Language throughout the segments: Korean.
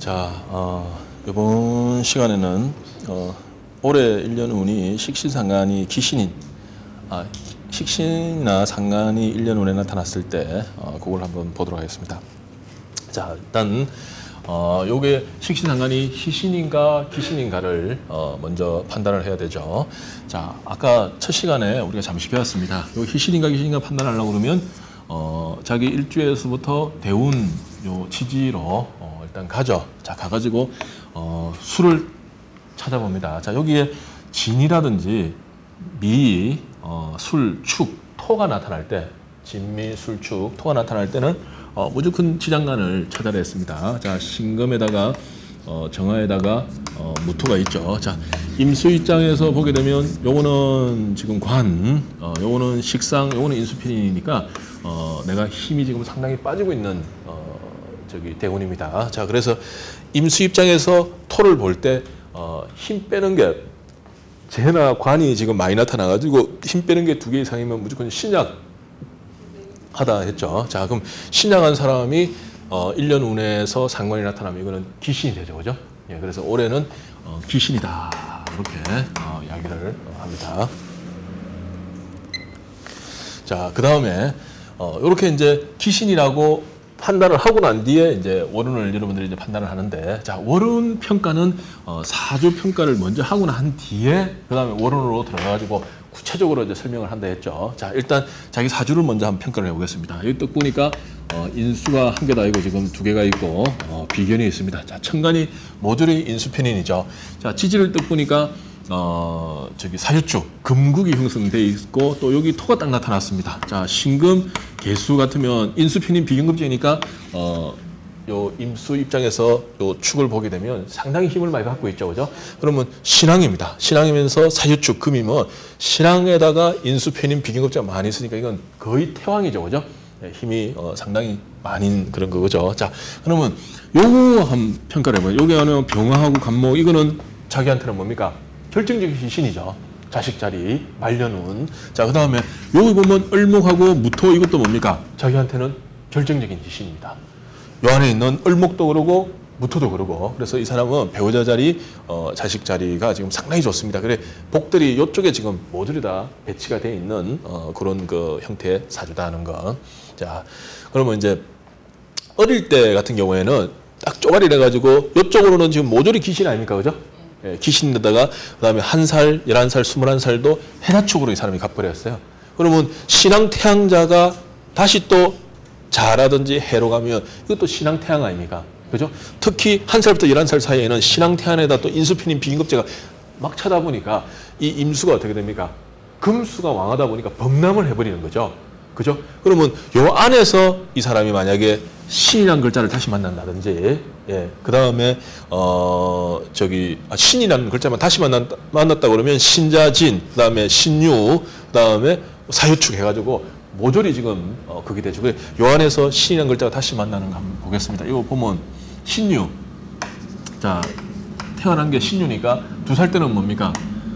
자, 이번 시간에는 올해 1년 운이 식신상간이 기신인, 식신이나 상간이 1년 운에 나타났을 때 그걸 한번 보도록 하겠습니다. 자, 일단 요게 식신상간이 희신인가 기신인가를 먼저 판단을 해야 되죠. 자, 아까 첫 시간에 우리가 잠시 배웠습니다. 요 희신인가 기신인가 판단하려고 그러면 자기 일주에서부터 대운 요 지지로 일단 가죠. 자, 가가지고 수를 찾아봅니다. 자, 여기에 진이라든지 미, 술, 축, 토가 나타날 때, 진미, 술, 축, 토가 나타날 때는 무조건 지장간을 찾아야 했습니다. 자, 신금에다가 정화에다가 무토가 있죠. 자, 임수 입장에서 보게 되면 요거는 지금 관, 요거는 식상, 요거는 인수필이니까 내가 힘이 지금 상당히 빠지고 있는 대운입니다. 자, 그래서 임수 입장에서 토를 볼 때 힘 빼는 게 재나 관이 지금 많이 나타나가지고 힘 빼는 게 2개 이상이면 무조건 신약하다 했죠. 자, 그럼 신약한 사람이 1년 운에서 상관이 나타나면 이거는 기신이 되죠, 그죠? 예, 그래서 올해는 기신이다 이렇게 이야기를 합니다. 자, 그 다음에 이렇게 이제 기신이라고 판단을 하고 난 뒤에 이제 월운을 여러분들이 이제 판단을 하는데, 자, 월운 평가는 사주 평가를 먼저 하고 난 뒤에 그 다음에 월운으로 들어가가지고 구체적으로 이제 설명을 한다 했죠. 자, 일단 자기 사주를 먼저 한번 평가를 해보겠습니다. 여기 딱 보니까 인수가 1개도 아니고 지금 2개가 있고 비견이 있습니다. 자, 천간이 모조리 인수편인이죠. 자, 지지를 딱 보니까 저기 사유축, 금국이 형성돼 있고 또 여기 토가 딱 나타났습니다. 자, 신금, 개수 같으면 인수편인 비견급제니까 요 임수 입장에서 요 축을 보게 되면 상당히 힘을 많이 갖고 있죠, 그죠? 그러면 신앙입니다. 신앙이면서 사유축, 금이면 신앙에다가 인수편인 비견급제가 많이 있으니까 이건 거의 태왕이죠, 그죠? 네, 힘이 상당히 많은 그런 거죠. 자, 그러면 요거 한번 평가를 해봐요. 요게 병화하고 간목, 이거는 자기한테는 뭡니까? 결정적인 신이죠. 자식 자리, 말년운. 자, 그 다음에 여기 보면 을목하고 무토, 이것도 뭡니까? 자기한테는 결정적인 신입니다. 요 안에 있는 을목도 그러고 무토도 그러고, 그래서 이 사람은 배우자 자리, 자식 자리가 지금 상당히 좋습니다. 그래 복들이 이쪽에 지금 모조리 다 배치가 되어 있는 그런 그 형태의 사주다 하는 거. 자, 그러면 이제 어릴 때 같은 경우에는 딱 쪼가리 해가지고 이쪽으로는 지금 모조리 기신 아닙니까, 그죠? 예, 기신에다가 그다음에 1살, 11살, 21살도 해나축으로 이 사람이 갚버렸어요. 그러면 신앙 태양자가 다시 또 자라든지 해로 가면 이것도 신앙 태양 아닙니까? 그죠? 특히 1살부터 11살 사이에는 신앙 태양에다 또 인수편인 비인급제가 막 차다 보니까 이 임수가 어떻게 됩니까? 금수가 왕하다 보니까 범람을 해버리는 거죠. 그죠? 그러면 요 안에서 이 사람이 만약에 신이라는 글자를 다시 만난다든지, 예, 그 다음에 신이라는 글자만 다시 만났다 그러면 신자진, 그 다음에 신유, 그 다음에 사유축 해가지고 모조리 지금 그게 되죠. 요 안에서 신이라는 글자가 다시 만나는 거 한번 보겠습니다. 이거 보면 신유, 자, 태어난 게 신유니까 2살 때는 뭡니까?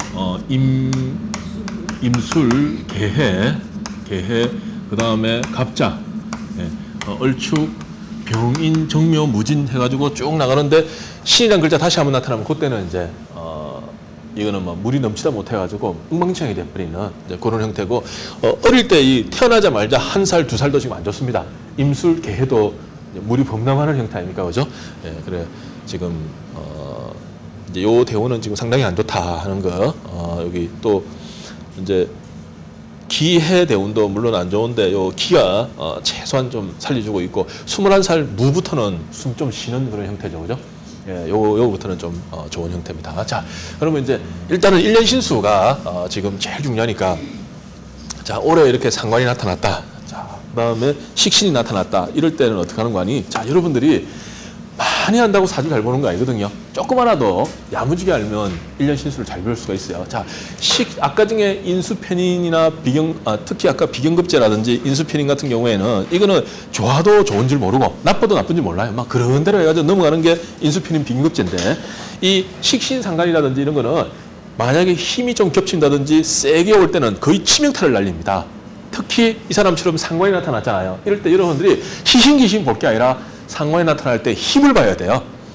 임술, 개해, 그 다음에 갑자, 예, 얼축, 병인, 정묘, 무진 해가지고 쭉 나가는데 신이라는 글자 다시 한번 나타나면 그때는 이제 이거는 뭐 물이 넘치다 못해가지고 엉망진창이 돼버리는 이제 그런 형태고, 어릴 때 이 태어나자마자 1살, 2살도 지금 안 좋습니다. 임술, 개해도 물이 범람하는 형태 아닙니까, 그죠? 예, 그래 지금 이제 요 대운은 지금 상당히 안 좋다 하는 거. 여기 또 이제 기해 대운도 물론 안 좋은데 요 기가 최소한 좀 살려주고 있고, 21살 무부터는 숨 좀 쉬는 그런 형태죠, 그죠? 예, 요거부터는 좀 좋은 형태입니다. 자, 그러면 이제 일단은 1년 신수가 지금 제일 중요하니까, 자, 올해 이렇게 상관이 나타났다. 자, 그다음에 식신이 나타났다. 이럴 때는 어떻게 하는 거 아니? 자, 여러분들이 많이 한다고 사주 잘 보는 거 아니거든요. 조금 하나도 야무지게 알면 1년 신수를 잘 배울 수가 있어요. 자, 아까 중에 인수편인이나 특히 아까 비견급제라든지 인수편인 같은 경우에는 이거는 좋아도 좋은 줄 모르고 나빠도 나쁜 줄 몰라요. 막 그런 대로 해가지고 넘어가는 게 인수편인 비견급제인데, 이 식신상간이라든지 이런 거는 만약에 힘이 좀 겹친다든지 세게 올 때는 거의 치명타를 날립니다. 특히 이 사람처럼 상관이 나타났잖아요. 이럴 때 여러분들이 희신기신 볼 게 아니라 상관이 나타날 때 힘을 봐야 돼요.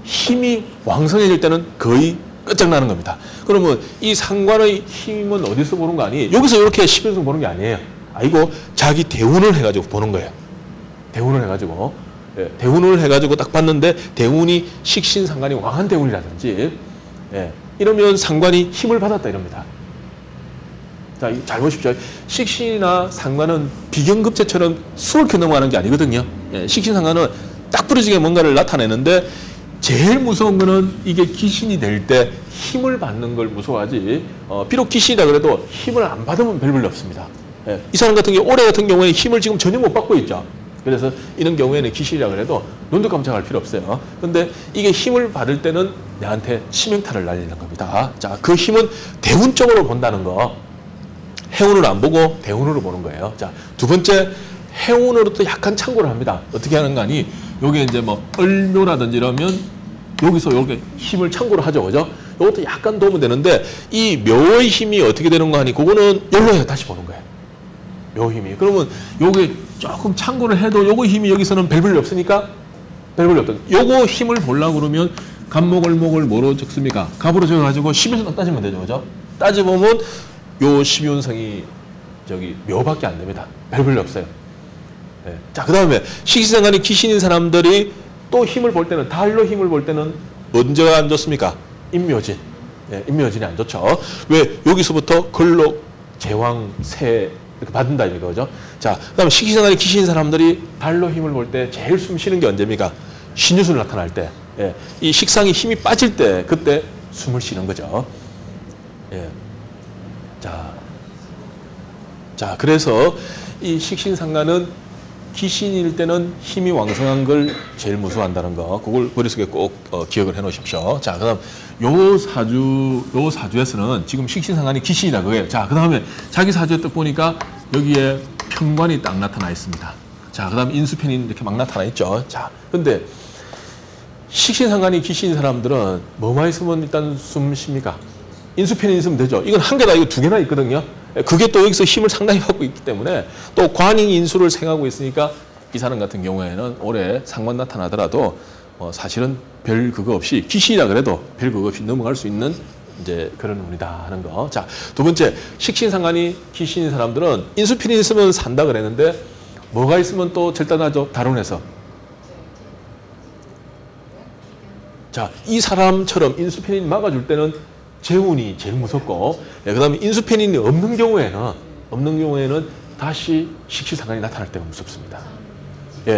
힘이 왕성해질 때는 거의 끝장나는 겁니다. 그러면 이 상관의 힘은 어디서 보는 거 아니에요? 여기서 이렇게 10연승 보는 게 아니에요. 아이고 자기 대운을 해가지고 보는 거예요. 대운을 해가지고. 예, 대운을 해가지고 딱 봤는데 대운이 식신상관이 왕한 대운이라든지 예, 이러면 상관이 힘을 받았다 이럽니다. 자, 잘 보십시오. 식신이나 상관은 비경급제처럼 수월케 넘어가는 게 아니거든요. 예, 식신상관은 딱 부러지게 뭔가를 나타내는데 제일 무서운 거는 이게 귀신이 될 때 힘을 받는 걸 무서워하지 비록 귀신이다 그래도 힘을 안 받으면 별볼일 없습니다. 예, 이 사람 같은 경우 올해 같은 경우에 힘을 지금 전혀 못 받고 있죠. 그래서 이런 경우에는 귀신이라 그래도 눈도 깜짝할 필요 없어요. 근데 이게 힘을 받을 때는 내한테 치명타를 날리는 겁니다. 자, 그 힘은 대운 쪽으로 본다는 거. 해운으로 안 보고 대운으로 보는 거예요. 자, 두 번째 해운으로 또 약간 참고를 합니다. 어떻게 하는 거 아니? 요게 이제 뭐 을묘라든지 이러면 여기서 요렇게 힘을 참고로 하죠. 그죠? 요것도 약간 도움은 되는데 이 묘의 힘이 어떻게 되는 거 아니? 그거는 열로에 다시 보는 거예요. 묘 힘이. 그러면 요게 조금 참고를 해도 요거 힘이 여기서는 별볼일 없으니까 별볼일 없다. 요거 힘을 보려고 그러면 간목을목을 뭐로 적습니까? 갑으로 적어가지고 12연승 따지면 되죠. 그죠? 따져보면 요 12연승이 저기 묘밖에 안 됩니다. 별볼일 없어요. 네. 자, 그 다음에 식신상관이 귀신인 사람들이 또 힘을 볼 때는 달로 힘을 볼 때는 언제가 안 좋습니까? 임묘진. 네, 임묘진이 안 좋죠. 왜? 여기서부터 근록, 제왕, 세 이렇게 받는다 이거죠. 자, 그다음에 식신상관이 귀신인 사람들이 달로 힘을 볼 때 제일 숨 쉬는 게 언제입니까? 신유술 나타날 때. 예, 이 식상이 힘이 빠질 때 그때 숨을 쉬는 거죠. 예. 자, 그래서 이 식신상관은 귀신일 때는 힘이 왕성한 걸 제일 무서워한다는 거, 그걸 머릿속에 꼭 기억을 해 놓으십시오. 자, 그 다음, 요 사주에서는 지금 식신상관이 귀신이다, 그거예요. 자, 그 다음에 자기 사주에 딱 보니까 여기에 편관이 딱 나타나 있습니다. 자, 그 다음 인수편이 이렇게 막 나타나 있죠. 자, 근데 식신상관이 귀신인 사람들은 뭐만 있으면 일단 숨 쉽니까? 인수편이 있으면 되죠. 이건 한 개다, 이거 두 개나 있거든요. 그게 또 여기서 힘을 상당히 받고 있기 때문에 또 관인 인수를 생각하고 있으니까 이 사람 같은 경우에는 올해 상관 나타나더라도 사실은 별 그거 없이 귀신이라 그래도 별 그거 없이 넘어갈 수 있는 이제 그런 운이다 하는 거. 자, 두 번째 식신상관이 귀신인 사람들은 인수편이 있으면 산다 그랬는데 뭐가 있으면 또 절단하죠. 다룬에서. 자, 이 사람처럼 인수편이 막아줄 때는 재운이 제일 무섭고, 그 다음에 인수편인이 없는 경우에는 다시 식신상관이 나타날 때가 무섭습니다. 예.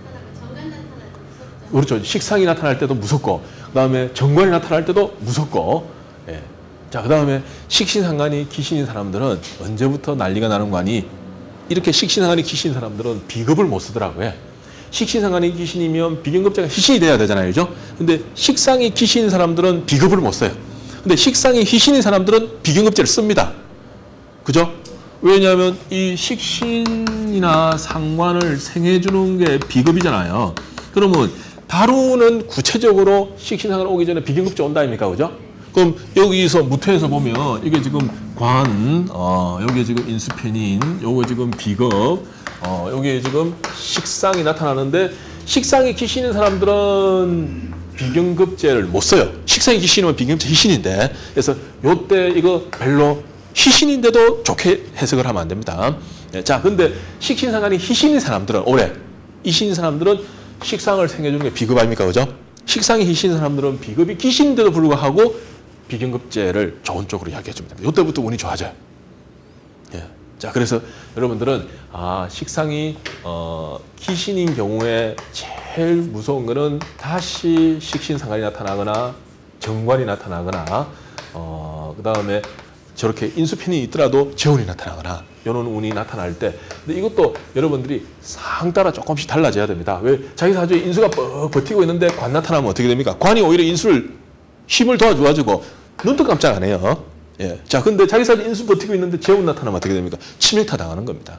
그렇죠. 식상이 나타날 때도 무섭고, 그 다음에 정관이 나타날 때도 무섭고, 예. 자, 그 다음에 식신상관이 귀신인 사람들은 언제부터 난리가 나는 거 아니? 이렇게 식신상관이 귀신인 사람들은 비급을 못 쓰더라고요. 식신상관이 귀신이면 비경급제가 희신이 돼야 되잖아요. 그죠? 근데 식상이 귀신인 사람들은 비급을 못 써요. 근데 식상이 희신인 사람들은 비경급제를 씁니다. 그죠? 왜냐하면 이 식신이나 상관을 생해주는 게 비급이잖아요. 그러면 다루는 구체적으로 식신상관 오기 전에 비경급제 온다 아닙니까? 그죠? 그럼 여기서 무토에서 보면 이게 지금 관, 여기 지금 인수편인, 요거 지금 비급, 여기 지금 식상이 나타나는데 식상이 귀신인 사람들은 비경급제를 못 써요. 식상이 귀신이면 비경급제 희신인데. 그래서 요때 이거 별로 희신인데도 좋게 해석을 하면 안 됩니다. 자, 근데 식신상관이 희신인 사람들은 올해 이신인 사람들은 식상을 생겨주는 게 비급 아닙니까? 그죠? 식상이 희신인 사람들은 비급이 귀신인데도 불구하고 비경급제를 좋은 쪽으로 이야기해 줍니다. 요때부터 운이 좋아져요. 예. 자, 그래서 여러분들은 식상이 귀신인 경우에 제일 무서운 거는 다시 식신상관이 나타나거나 정관이 나타나거나 그 다음에 저렇게 인수편이 있더라도 재운이 나타나거나 이런 운이 나타날 때. 근데 이것도 여러분들이 상 따라 조금씩 달라져야 됩니다. 왜? 자기 사주에 인수가 뻑 버티고 있는데 관 나타나면 어떻게 됩니까? 관이 오히려 인수를 힘을 도와줘가지고 눈도 깜짝 안 해요. 예. 자, 근데 자기 사주 인수 버티고 있는데 재운 나타나면 어떻게 됩니까? 치명타 당하는 겁니다.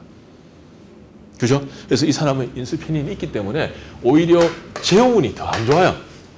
그죠? 그래서 이 사람은 인수편인이 있기 때문에 오히려 재운이 더 안 좋아요.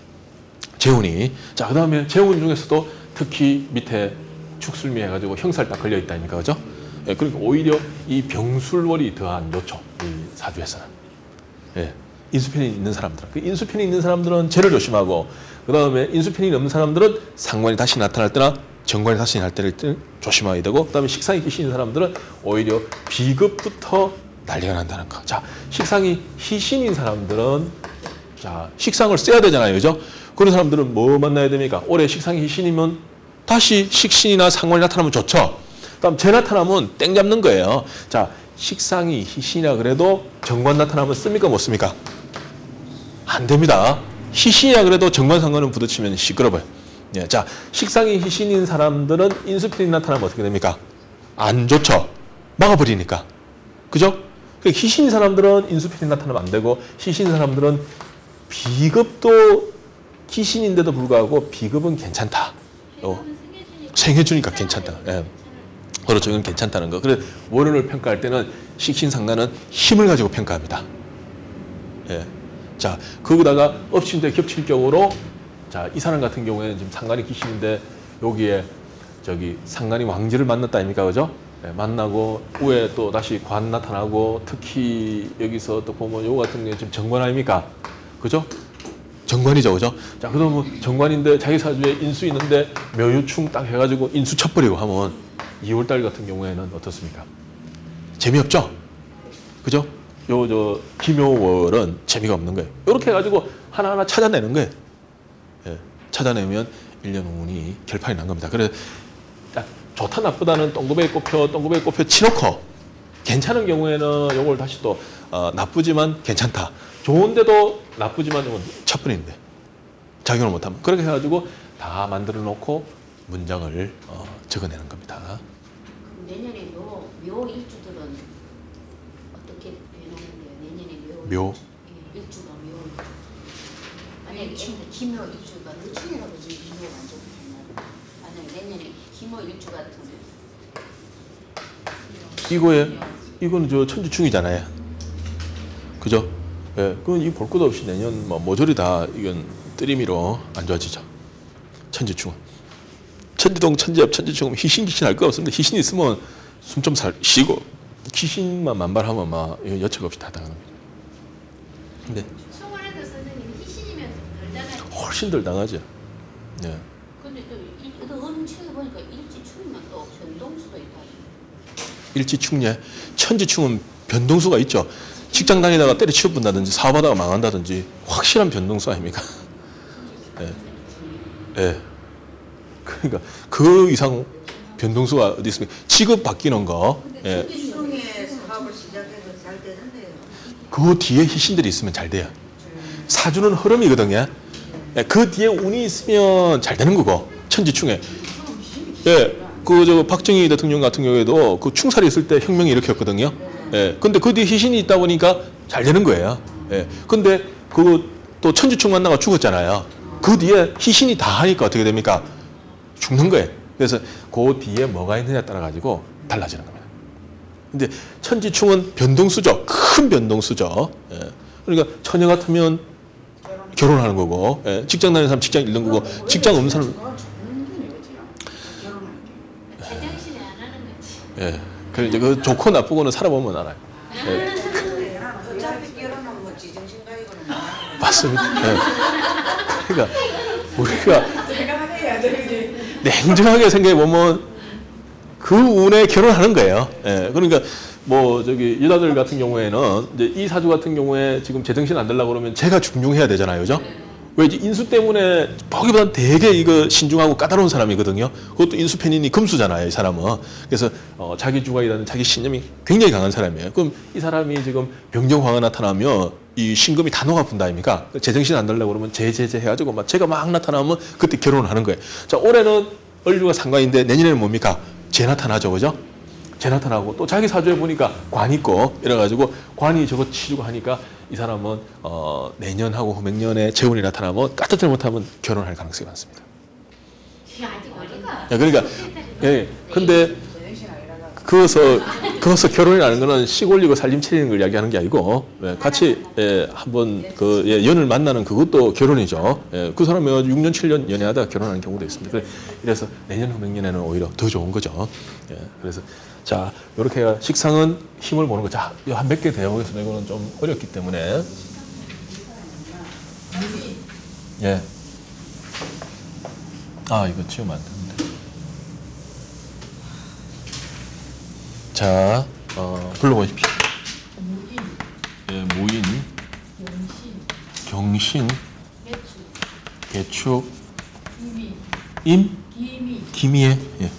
재운이. 자, 그 다음에 재운 중에서도 특히 밑에 축술미 해가지고 형살 딱 걸려 있다니까, 그죠? 예, 그러니까 오히려 이 병술월이 더 안 좋죠. 이 사주에서는. 예. 인수편이 있는 사람들. 그 인수편이 있는 사람들은 죄를 조심하고, 그 다음에 인수편이 없는 사람들은 상관이 다시 나타날 때나 정관이 다시 날 때를 조심해야 되고, 그 다음에 식상이 희신인 사람들은 오히려 비급부터 난리가 난다는 거. 자, 식상이 희신인 사람들은 자, 식상을 써야 되잖아요. 그죠? 그런 사람들은 뭐 만나야 됩니까? 올해 식상이 희신이면 다시 식신이나 상관이 나타나면 좋죠. 그다음 재 나타나면 땡 잡는 거예요. 자, 식상이 희신이라 그래도 정관 나타나면 씁니까? 못 씁니까? 안 됩니다. 희신이라 그래도 정관 상관은 부딪히면 시끄러워요. 예, 자, 식상이 희신인 사람들은 인수편이 나타나면 어떻게 됩니까? 안 좋죠. 막아버리니까. 그죠? 희신인 사람들은 인수편이 나타나면 안 되고, 희신인 사람들은 비급도 희신인데도 불구하고 비급은 괜찮다. 생해주니까 괜찮다. 예. 그렇죠. 이건 괜찮다는 거. 그래서 월운을 평가할 때는 식신상관은 힘을 가지고 평가합니다. 예. 자, 거기다가 엎친데 겹칠 경우로, 자, 이 사람 같은 경우에는 지금 상관이 기신인데 여기에 저기 상관이 왕지를 만났다 아닙니까? 그죠? 예, 만나고 후에 또 다시 관 나타나고, 특히 여기서 또 보면 요거 같은 경우에 지금 정관 아닙니까? 그죠? 정관이죠. 그죠? 자, 그러면 정관인데 자기 사주에 인수 있는데 묘유충 딱 해가지고 인수 쳐버리고 하면 2월달 같은 경우에는 어떻습니까? 재미없죠? 그죠? 요 김요월은 재미가 없는 거예요. 이렇게 해가지고 하나하나 찾아내는 거예요. 예, 찾아내면 1년 운이 결판이 난 겁니다. 그래서 딱 좋다 나쁘다는 동급에 꼽혀 치놓고, 괜찮은 경우에는 요걸 다시 또 나쁘지만 괜찮다. 좋은데도 나쁘지만 이건 첫번인데 작용을 못하면, 그렇게 해가지고 다 만들어 놓고 문장을 적어내는 겁니다. 그럼 내년에 묘 일주들은 어떻게 변하는데요? 내년에 묘? 예, 일주가 묘. 만약에 기묘 일주가 을충이라고 지금 비교가 안 좋고 되나? 만약에 내년에 기묘 일주 같은 이거는 저 천지충이잖아요. 그죠? 예, 그건 이 볼 것도 없이 내년 뭐 모조리 다 이건 뜨리미로 안 좋아지죠. 천지충은. 천지동, 천지합, 천지충은 희신 할 거 없습니다. 희신이 있으면 숨 좀 쉬고, 귀신만 만발하면 막 여척 없이 다 당합니다. 근데 총을해도 선생님 희신이면 덜 당하죠. 훨씬 덜 당하죠. 예. 근데 또 어느 책에 보니까 일지충이면 또 변동수도 있다. 일지충예. 천지충은 변동수가 있죠. 직장 다니다가 때려치워 본다든지 사업하다가 망한다든지 확실한 변동수 아닙니까? 예. 예. 그러니까 그 이상 변동수가 어디 있습니까? 직업 바뀌는 거. 예. 중에 사업을 시작해서 잘 되는데요. 그 뒤에 희신들이 있으면 잘 돼요. 사주는 흐름이거든요. 예. 그 뒤에 운이 있으면 잘 되는 거고, 천지충에. 예. 그 박정희 대통령 같은 경우에도 그 충살이 있을 때 혁명이 일으켰거든요. 예. 근데 그 뒤에 희신이 있다 보니까 잘 되는 거예요. 예. 근데 또 천지충 만나가 죽었잖아요. 그 뒤에 희신이 다 하니까 어떻게 됩니까? 죽는 거예요. 그래서 그 뒤에 뭐가 있느냐에 따라 가지고 달라지는 겁니다. 근데 천지충은 변동수죠. 큰 변동수죠. 예. 그러니까 처녀 같으면 결혼하는 거고, 예. 직장 다니는 사람 직장 잃는 거고, 직장 없는 사람 제정신에 안 하는 거지. 예. 그 이제 그 좋고 나쁘고는 살아보면 알아요. 예. 어차피 결혼하면 뭐 지정신가이고는 뭐 맞습니다. 예. 그러니까 우리가 제가 해야 되지. 냉정하게 생각해 보면 그 운에 결혼하는 거예요. 예. 그러니까 뭐 여자들 같은 경우에는 이제 이 사주 같은 경우에 지금 제정신 안 되려고 그러면 제가 중용해야 되잖아요, 그죠? 왜지? 인수 때문에 보기보다는 되게 이거 신중하고 까다로운 사람이거든요. 그것도 인수편인이 금수잖아요, 이 사람은. 그래서 자기 주관이라는 자기 신념이 굉장히 강한 사람이에요. 그럼 이 사람이 지금 병정화가 나타나면 이 신금이 다 녹아푼다 아닙니까? 제정신 안 되려고 그러면 해가지고 막 제가 막 나타나면 그때 결혼을 하는 거예요. 자, 올해는 을류가 상관인데 내년에는 뭡니까? 재 나타나죠, 그죠? 재 나타나고 또 자기 사주에 보니까 관 있고 이래가지고 관이 저거 치주고 하니까 이 사람은 내년하고 후명년에 재운이 나타나면 까딱질 못하면 결혼할 가능성이 많습니다. 아직 어리가. 그러니까 예, 근데 그어서 결혼이라는 거는 시골리고 살림 차리는 걸 이야기하는 게 아니고, 예, 같이 한번 연을 만나는 그것도 결혼이죠. 예, 그 사람이 6년 7년 연애하다가 결혼하는 경우도 있습니다. 그래서 내년 후명년에는 오히려 더 좋은 거죠. 예, 그래서 자, 이렇게 식상은 힘을 보는 거. 자, 한 몇 개 대보겠습니다. 이거는 좀 어렵기 때문에. 예. 아, 이거 지우면 안 되는데. 자, 불러보십시오. 예, 무인, 경신, 개축, 임, 기미에. 예.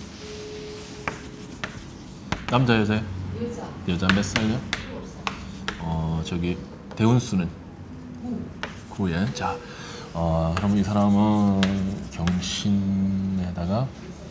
남자 여자요? 여자 몇 살요? 저기 대운수는 9에. 자, 그럼 이 사람은 경신에다가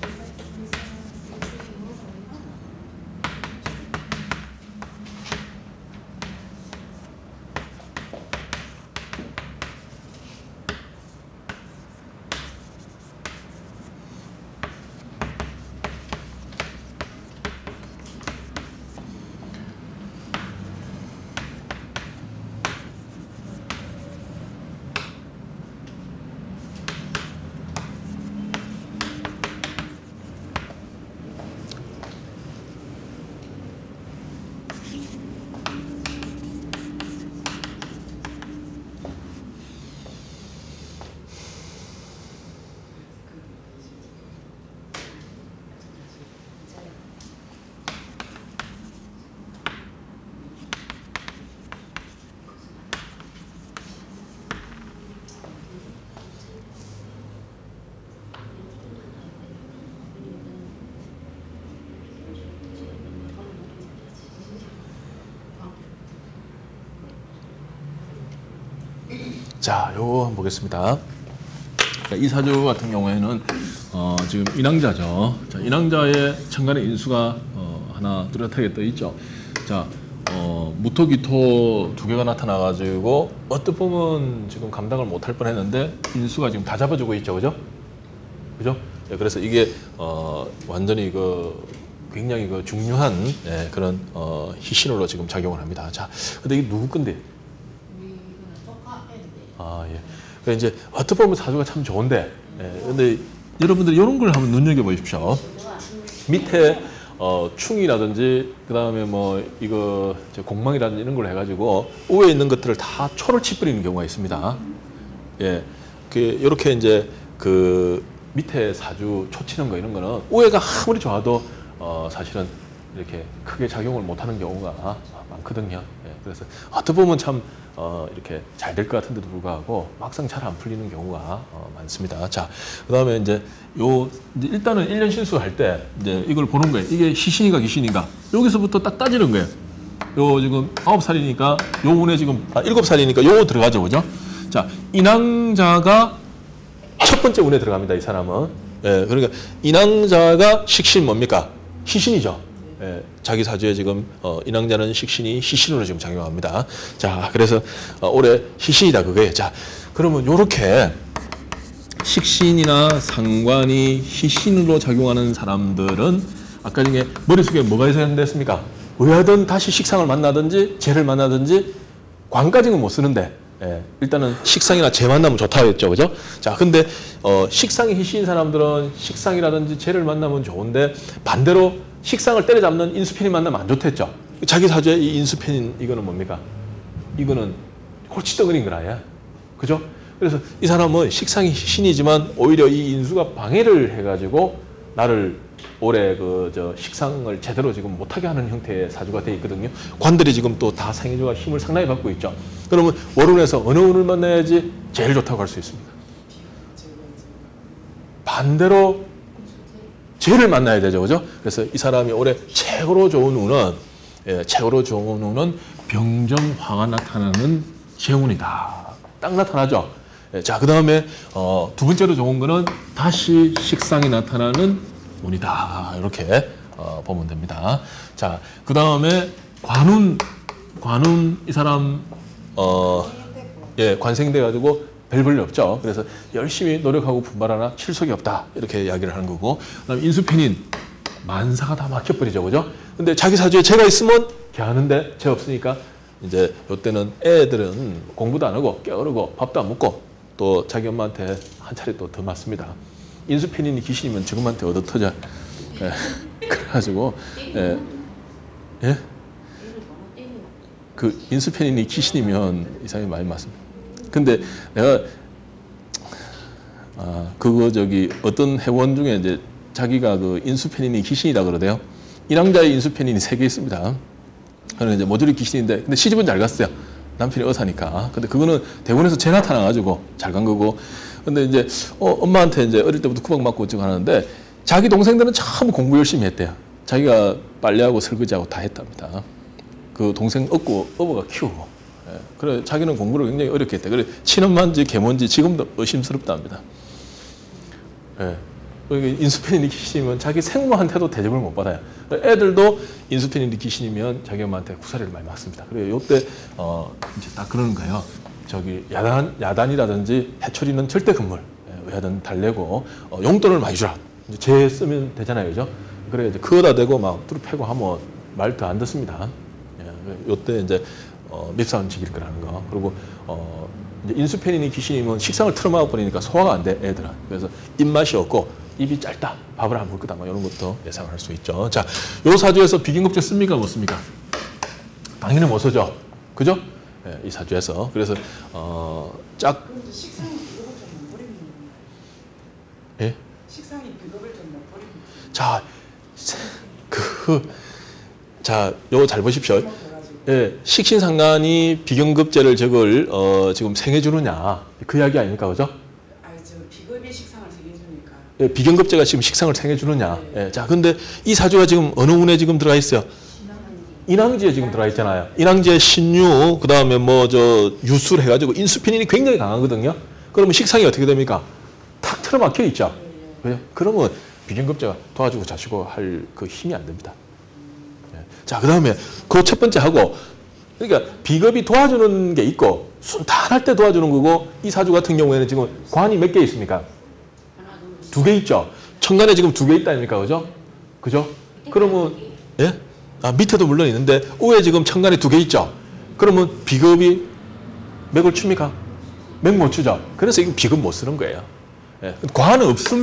자, 요거 한번 보겠습니다. 자, 이 사주 같은 경우에는 지금 인왕자죠. 자, 인왕자의 천간의 인수가 하나 뚜렷하게 떠 있죠. 자, 무토, 기토 두 개가 나타나가지고 어떻게 보면 지금 감당을 못할 뻔했는데 인수가 지금 다 잡아주고 있죠, 그죠? 그죠? 예, 그래서 이게 완전히 굉장히 중요한 그런 희신으로 지금 작용을 합니다. 자, 근데 이게 누구 건데? 아, 예. 그러니까 이제 어떻게 보면 사주가 참 좋은데, 근데 여러분들 이런 걸 한번 눈여겨 보십시오. 밑에 충이라든지 그다음에 뭐 이거 공망이라든지 이런 걸 해가지고 위에 있는 것들을 다 초를 치뿌리는 경우가 있습니다. 예, 이렇게 이제 밑에 사주 초 치는 거 이런 거는 위에가 아무리 좋아도 사실은 이렇게 크게 작용을 못하는 경우가 많거든요. 예, 그래서 어떻게 보면 참 이렇게 잘 될 것 같은데도 불구하고 막상 잘 안 풀리는 경우가 많습니다. 자, 그다음에 이제 일단은 1년 신수할 때 이제 이걸 보는 거예요. 이게 희신인가 기신인가 여기서부터 딱 따지는 거예요. 요 지금 9살이니까 요 운에 지금 7살이니까 요 들어가죠, 그죠? 자, 인왕자가 첫 번째 운에 들어갑니다. 이 사람은. 예, 그러니까 인왕자가 식신 뭡니까? 희신이죠. 예, 자기 사주에 지금 인왕자는 식신이 희신으로 지금 작용합니다. 자, 그래서 올해 희신이다 그거예요. 자, 그러면 요렇게 식신이나 상관이 희신으로 작용하는 사람들은 아까 중에 머릿속에 뭐가 있어야 됐습니까? 왜 하든 다시 식상을 만나든지 재를 만나든지 관까지는 못 쓰는데 일단은 식상이나 재 만나면 좋다고 했죠, 그죠? 자, 근데 식상이 희신인 사람들은 식상이라든지 재를 만나면 좋은데 반대로 식상을 때려잡는 인수편이 만나면 안 좋댔죠. 자기 사주에 이 인수편인 이거는 뭡니까? 이거는 골칫덩어리인 거라, 예. 그죠? 그래서 이 사람은 식상이 희신이지만 오히려 이 인수가 방해를 해가지고 나를 올해 식상을 제대로 지금 못하게 하는 형태의 사주가 되어 있거든요. 관들이 지금 또 다 상해주가 힘을 상당히 받고 있죠. 그러면 월운에서 어느 운을 만나야지 제일 좋다고 할 수 있습니까? 반대로 재를 만나야 되죠, 그죠? 그래서 이 사람이 올해 최고로 좋은 운은 병정화가 나타나는 재운이다. 딱 나타나죠. 자, 그 다음에 두 번째로 좋은 거는 다시 식상이 나타나는 운이다. 이렇게 보면 됩니다. 자, 그 다음에 관운 이 사람 관생돼 가지고 별 볼일 없죠. 그래서 열심히 노력하고 분발하나 칠속이 없다. 이렇게 이야기를 하는 거고. 그다음에 인수편인 만사가 다 막혀버리죠, 그죠? 근데 자기 사주에 재가 있으면 걔하는데 재 없으니까 이제 이때는 애들은 공부도 안 하고 게으르고 밥도 안 먹고 또 자기 엄마한테 한 차례 또 더 맞습니다. 인수편인이 귀신이면 지금한테 얻어터져. 그래가지고 그 인수편인이 귀신이면 이 사람이 많이 맞습니다. 근데 내가 그거 어떤 회원 중에 이제 자기가 그 인수페니니 귀신이다 그러대요. 인왕자의 인수페니니 3개 있습니다. 그는 이제 모조리 귀신인데 근데 시집은 잘 갔어요. 남편이 의사니까. 근데 그거는 대본에서 재 나타나가지고 잘 간 거고. 근데 이제 엄마한테 이제 어릴 때부터 구박 맞고 어쩌고 하는데 자기 동생들은 참 공부 열심히 했대요. 자기가 빨래하고 설거지하고 다 했답니다. 그 동생 업어가 키우고. 예. 그래 자기는 공부를 굉장히 어렵게 했대. 그래 친엄마인지 계모인지 지금도 의심스럽답니다. 예. 인수페니니 귀신이면 자기 생모한테도 대접을 못 받아요. 애들도 인수페니니 귀신이면 자기 엄마한테 구사리를 많이 맞습니다. 그래요. 요때 이제 딱 그러는 거예요. 야단이라든지 해초리는 절대 금물, 외야단 달래고 용돈을 많이 주라. 이제 재 쓰면 되잖아요, 그죠? 그래 이제 그거다 대고 막 뚜루 패고 하면 말 더 안 듣습니다. 요때 이제 밉상을 지킬 거라는 거. 그리고 이제 인수페니니 귀신이면 식상을 틀어막아 버리니까 소화가 안 돼, 애들은. 그래서 입맛이 없고 입이 짧다. 밥을 안 먹을 거다. 뭐 이런 것도 예상을 할 수 있죠. 자, 요 사주에서 비긴급제 씁니까? 못 씁니까? 당연히 못 쓰죠. 그죠? 예, 이 사주에서. 그래서 그런데 식상이 비겁을 좀 못 버립니다. 예? 식상이 비겁을 좀 못 버립니다. 자, 요거 잘 보십시오. 예, 식신상간이 비경급제를 지금 생해주느냐 그 이야기 아닙니까, 그죠? 저 비겁의 식상을 새겨주니까. 예, 비경급제가 지금 식상을 생해주느냐. 예, 자, 근데 이 사주가 지금 어느 운에 지금 들어가 있어요? 인왕지에 지금 들어가 있잖아요. 인왕지에 신유, 그 다음에 유술 해가지고 인수페닌이 굉장히 강하거든요. 그러면 식상이 어떻게 됩니까? 탁 틀어막혀 있죠. 그죠? 그러면 비경급제가 도와주고 자시고 할 그 힘이 안 됩니다. 자, 그 다음에 그 첫 번째 하고, 그러니까 비겁이 도와주는 게 있고 순탄할 때 도와주는 거고, 이 사주 같은 경우에는 지금 관이 몇 개 있습니까? 2개 있죠. 천간에 지금 2개 있다 아닙니까? 그죠? 그죠? 그러면 예? 밑에도 물론 있는데 위에 지금 천간에 2개 있죠. 그러면 비겁이 맥을 춥니까? 맥 못 추죠. 그래서 이거 비겁 못 쓰는 거예요. 예. 관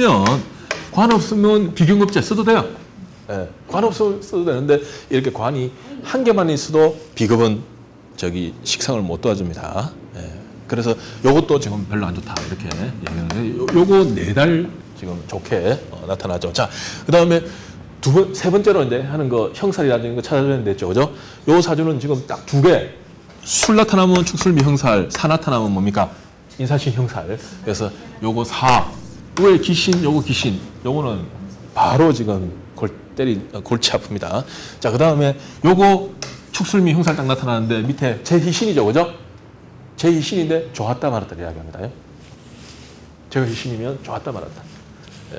없으면 비경급제 써도 돼요. 예, 관 없어도 써도 되는데 이렇게 관이 한 개만 있어도 비겁은 식상을 못 도와줍니다. 예, 그래서 요것도 지금 별로 안 좋다 이렇게 얘기하는데 요거 4달 지금 좋게 나타나죠. 자, 그 다음에 세 번째로 이제 하는 거 형살이라는 거 찾아줘야 됐죠, 그죠? 요 사주는 지금 딱 2개. 술 나타나면 축술미 형살, 사 나타나면 뭡니까? 인사신 형살. 그래서 요거 위에 귀신, 요거 귀신, 요거는 바로 지금 골치 아픕니다. 자, 그 다음에 요거 축술미 형살 딱 나타나는데 밑에 제희신이죠, 그죠? 제희신인데 좋았다 말았다 이야기합니다. 제가 희신이면 좋았다 말았다. 예.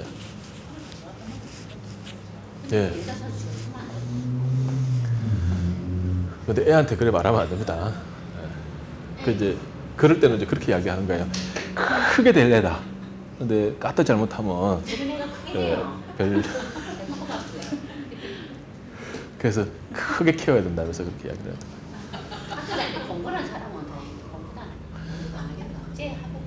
예. 근데 애한테 그래 말하면 안 됩니다. 예. 이제 그럴 때는 이제 그렇게 이야기하는 거예요. 크게 될 애다. 근데 까딱 잘못하면 그래서 크게 키워야 된다면서 그렇게 이야기를 해요. 학교를 할 때 공부를 잘하면 공부도 안 하겠다. 어째 하고.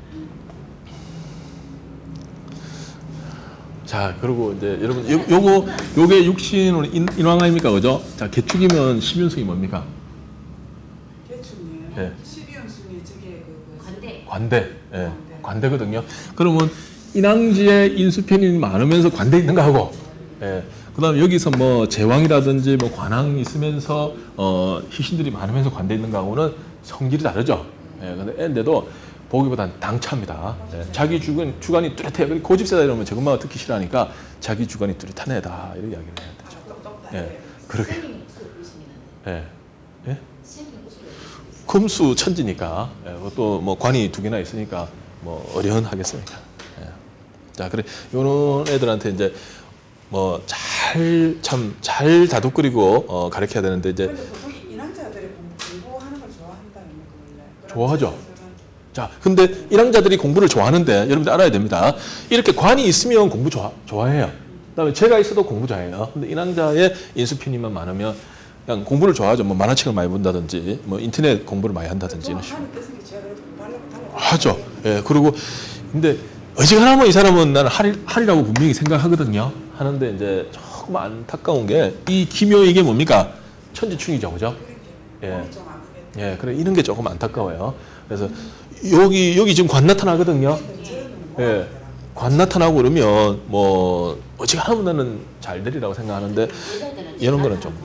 자, 그리고 이제 여러분 요게 육신으로 인왕 아닙니까, 그죠? 자, 개축이면 10연승이 뭡니까? 개축이요. 예. 12연승이 저게 관대. 예, 관대거든요. 그러면 인왕지에 인수편이 많으면서 관대 있는가 하고, 예. 그다음 여기서 제왕이라든지 관왕이 있으면서 희신들이 많으면서 관대 있는가 하고는 성질이 다르죠. 예, 근데도 보기보단 당차입니다. 예, 자기 주관이 뚜렷해요. 고집세다 이러면 저 엄마가 듣기 싫어하니까 자기 주관이 뚜렷한 애다 이런 이야기를 해야 되죠. 예, 그러게. 예, 예. 금수 천지니까 예, 또 관이 2개나 있으니까 어련하겠습니까. 예. 자, 그래 요런 애들한테 이제 잘 다독거리고 가르쳐야 되는데 이제. 근데 보통 인왕자들이 공부하는 걸 좋아한다는 거 좋아하죠. 자, 근데 인왕자들이 공부를 좋아하는데 여러분들 알아야 됩니다. 이렇게 관이 있으면 공부 좋아해요. 그다음에 제가 있어도 공부 좋아해요. 근데 인왕자의 인수편이만 많으면 그냥 공부를 좋아하죠. 만화책을 많이 본다든지, 인터넷 공부를 많이 한다든지 이런 식으로. 하죠. 예, 그리고 근데 어지간하면 이 사람은 나는 할이라고 분명히 생각하거든요. 하는데 이제 조금 안타까운 게 이 기묘 이게 뭡니까? 천지충이죠, 그죠? 예. 예, 그래 이런 게 조금 안타까워요. 그래서 여기 지금 관 나타나거든요. 예, 관 나타나고 그러면 뭐 어지간하면 잘 되리라고 생각하는데 이런 거는 좀.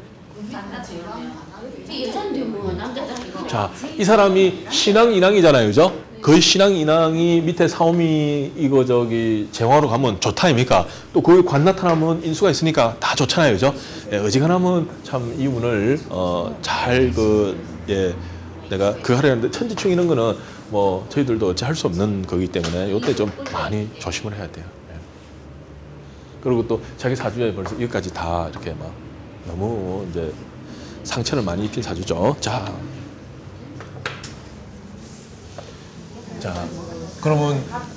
여자인데 뭐 남자들 자, 이 사람이 신앙 인왕이잖아요, 그죠? 그 신앙 인왕이 밑에 사오미 이거 저기 재화로 가면 좋다 아닙니까? 또 거기 관 나타나면 인수가 있으니까 다 좋잖아요, 그죠? 예, 어지간하면 참 이 운을 잘 예, 내가 그 하려는데 천지충 이런 거는 뭐 저희들도 어찌 할 수 없는 거기 때문에 이때 좀 많이 조심을 해야 돼요. 예. 그리고 또 자기 사주에 벌써 여기까지 다 이렇게 막 너무 이제 상처를 많이 입힌 사주죠. 자, 그러면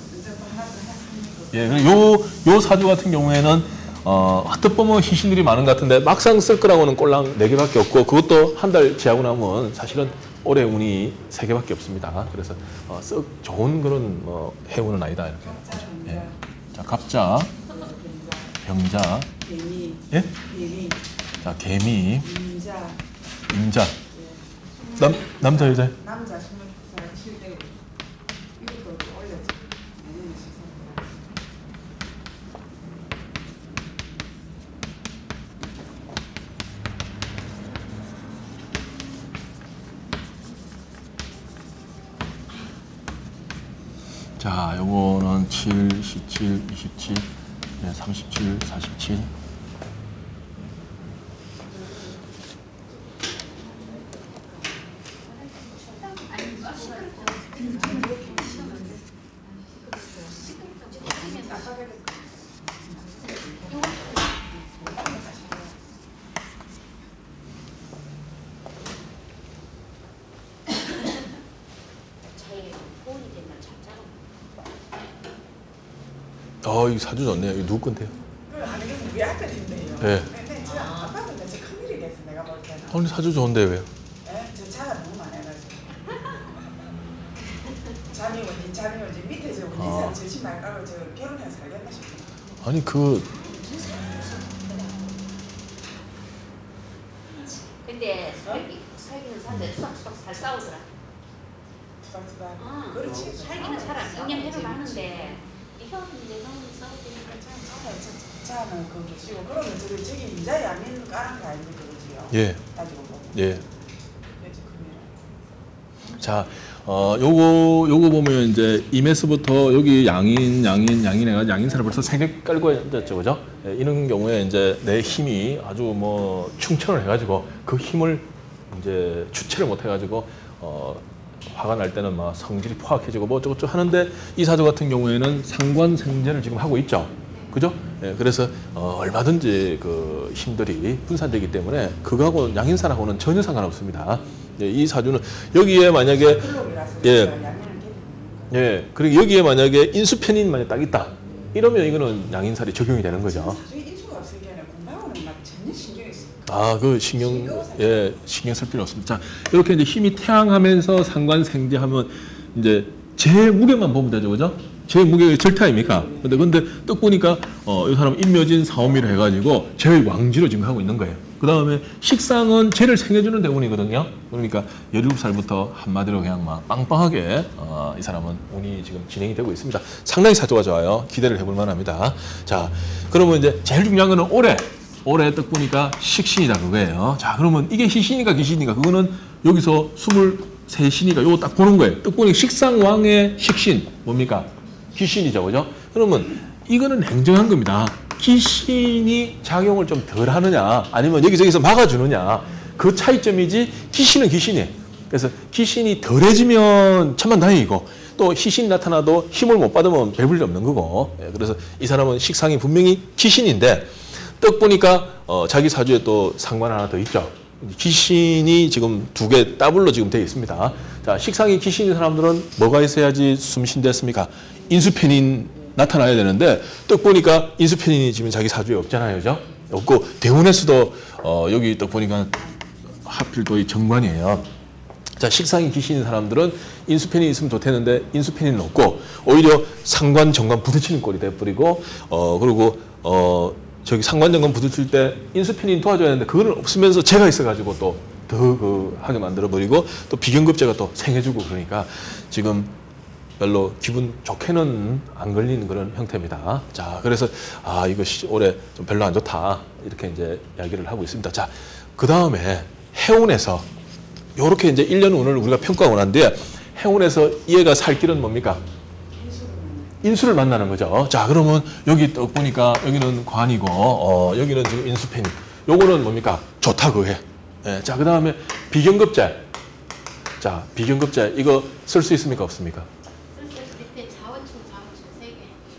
예, 요 사주 같은 경우에는 어떻게 보면 희신들이 많은 것 같은데 막상 쓸 거라고는 꼴랑 4개밖에 없고 그것도 한 달 지나고 나면 사실은 올해 운이 3개밖에 없습니다. 그래서 썩 좋은 그런 해운은 아니다 이렇게. 예. 자, 갑자, 병자, 예? 자, 개미, 임자. 남자 여자. 남자 29살 7대 이것도 올렸지. 내년에 시작합니다. 자, 요거는 7, 17, 27, 37, 47. 이 사주 좋네요. 이거 누구 건데요? 아니 이게 우리 아들인데요. 네. 근데 저 아빠는 이제 큰일이 됐어 내가 볼 때는. 오늘 사주 좋은데 왜요? 예? 저 차가 너무 많아가지고. 잠이 오지 밑에 저 운전사를 저집 말 깔고 저 결혼해서 살겠다 싶어. 아니 근데 살기는 사는데 수박수박 잘 싸우더라. 투닥투닥. 그렇지. 살기는 사람 인연 해를 하는데 이형 내가 싸우니까 차는 그 계시고 그러면 저기 이자 야민 까는 거 아닙니까 그지요? 예. 따지고 보면. 예. 자, 요거 보면 이제 임에서부터 여기 양인해가 양인사를 벌써 3개 깔고 앉았죠, 그죠? 예, 이런 경우에 이제 내 힘이 아주 뭐 충천을 해가지고 그 힘을 이제 주체를 못 해가지고 화가 날 때는 막 성질이 포악해지고 뭐 어쩌고저쩌고 하는데 이 사주 같은 경우에는 상관생제를 지금 하고 있죠. 그죠? 예, 그래서 얼마든지 그 힘들이 분산되기 때문에 그거하고 양인산하고는 전혀 상관없습니다. 예, 이 사주는 여기에 만약에 그리고 여기에 만약에 인수편인 만약 딱 있다. 이러면 이거는 양인살이 적용이 되는 거죠. 인수가 없을 경우는 공부하고는 막 전혀 신경이 있어요. 아, 그 신경 쓸 필요 없습니다. 자, 이렇게 이제 힘이 태양하면서 상관생제하면 이제 제 무게만 보면 되죠, 그죠? 제 무게가 절대 아닙니까? 근데 딱 보니까 이 사람 인묘진 사오미로 해가지고 제 왕지로 지금 하고 있는 거예요. 그 다음에 식상은 쟤를 생겨주는 대운이거든요. 그러니까 17살부터 한마디로 그냥 막 빵빵하게 이 사람은 운이 지금 진행이 되고 있습니다. 상당히 사주가 좋아요. 기대를 해볼 만합니다. 자, 그러면 이제 제일 중요한 거는 올해 딱 보니까 식신이다 그거예요. 자, 그러면 이게 희신이가 기신이가 그거는 여기서 23신이가 요거 딱 보는 거예요. 딱 보니까 식상왕의 식신 뭡니까? 귀신이죠, 그죠? 그러면 이거는 냉정한 겁니다. 귀신이 작용을 좀 덜 하느냐, 아니면 여기저기서 막아주느냐, 그 차이점이지, 귀신은 귀신이에요. 그래서 귀신이 덜해지면 천만다행이고, 또 희신이 나타나도 힘을 못 받으면 배불리 없는 거고, 그래서 이 사람은 식상이 분명히 귀신인데, 떡 보니까 자기 사주에 또 상관 하나 더 있죠. 귀신이 지금 2개 더블로 지금 되어 있습니다. 자, 식상이 귀신인 사람들은 뭐가 있어야지 숨쉰댔습니까? 인수편인 나타나야 되는데 떡 보니까 인수편인이 지금 자기 사주에 없잖아요, 그죠? 없고 대운에서도 여기 떡 보니까 하필 또 이 정관이에요. 자, 식상이 귀신인 사람들은 인수편이 있으면 좋겠는데 인수편이는 없고 오히려 상관 정관 부딪히는 꼴이 돼버리고 그리고 저기 상관 정관 부딪힐 때 인수편인 도와줘야 되는데 그거는 없으면서 제가 있어가지고 또 더 하게 만들어버리고 또 비경급제가 또 생해주고 그러니까 지금 별로 기분 좋게는 안 걸리는 그런 형태입니다. 자, 그래서 이거 올해 좀 별로 안 좋다 이렇게 이제 이야기를 하고 있습니다. 자, 그 다음에 해운에서 요렇게 이제 1년 운을 우리가 평가하고 난뒤에 해운에서 얘가 살 길은 뭡니까? 인수를 만나는 거죠. 자, 그러면 여기 또 보니까 여기는 관이고 여기는 지금 인수편이. 요거는 뭡니까? 좋다 그게. 예, 자, 그 다음에 비경급제. 자, 비경급제 이거 쓸 수 있습니까? 없습니까? 밑에 자원충 3개.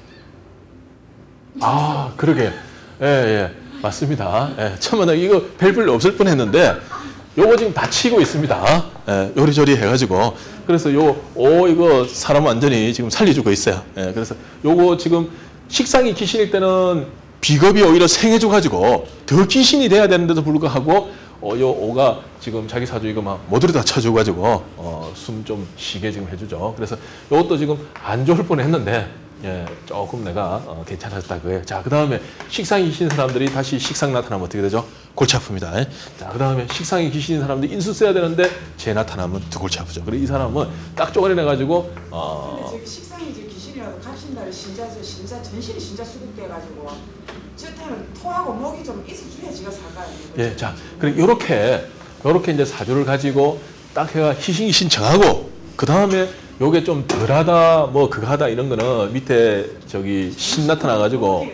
그러게. 예, 맞습니다. 예, 처음에 이거 별별 없을 뻔했는데 요거 지금 다치고 있습니다. 예, 요리조리 해가지고. 그래서 이거 사람 완전히 지금 살려주고 있어요. 예, 그래서 요거 지금 식상이 귀신일 때는 비겁이 오히려 생해줘가지고 더 귀신이 돼야 되는데도 불구하고 요 오가 지금 자기 사주 이거 막 모두를 다 쳐줘가지고 숨 좀 쉬게 지금 해주죠. 그래서 요것도 지금 안 좋을 뻔했는데 예, 조금 내가 괜찮았다 그거예요. 자, 그 다음에 식상이 귀신인 사람들이 다시 식상 나타나면 어떻게 되죠? 골치 아픕니다. 예? 자, 그 다음에 식상이 귀신인 사람들이 인수 써야 되는데 재 나타나면 더 골치 아프죠. 그리고 이 사람은 딱 쪼가리내가지고 근데 저기 식상이 이제 귀신이라도 갑신다를 신자 전신이 신자 수급돼가지고 저때는 토하고 목이 좀 있어줘야 지가 살까요? 예, 자, 그리고 요렇게 이제 사주를 가지고 딱 해가 희신이 신청하고 그 다음에 요게 좀 덜하다 뭐 그거 하다 이런 거는 밑에 저기 신 나타나가지고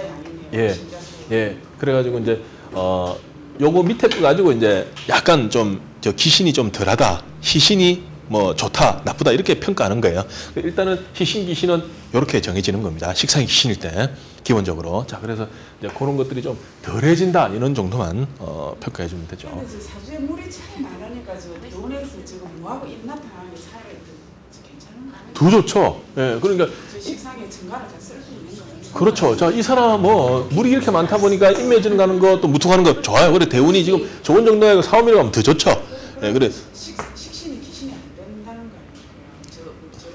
예, 그래가지고 이제 요거 밑에 거 가지고 이제 약간 좀 저 기신이 좀 덜하다 희신이 뭐 좋다 나쁘다 이렇게 평가하는 거예요. 일단은 희신 기신은 이렇게 정해지는 겁니다. 식상이 기신일 때 기본적으로. 자, 그래서 이제 그런 것들이 좀 덜해진다 이런 정도만 평가해 주면 되죠. 근데 사주에 물이 차이 많으니까 대운에서 지금 뭐하고 입 나타나는 게 차이가 괜찮은 거 아니에요? 더 좋죠. 예, 그러니까 식상에 증가를 잘 쓸 수 있는 거예요. 그렇죠. 자, 이 사람 뭐 물이 이렇게 많다 보니까 인매지는 가는 거 또 무통하는 거 좋아요. 그래 대운이 지금 좋은 정도에 사오미를 가면 더 좋죠. 예, 그래. 식신이 기신이 안 된다는 거예요.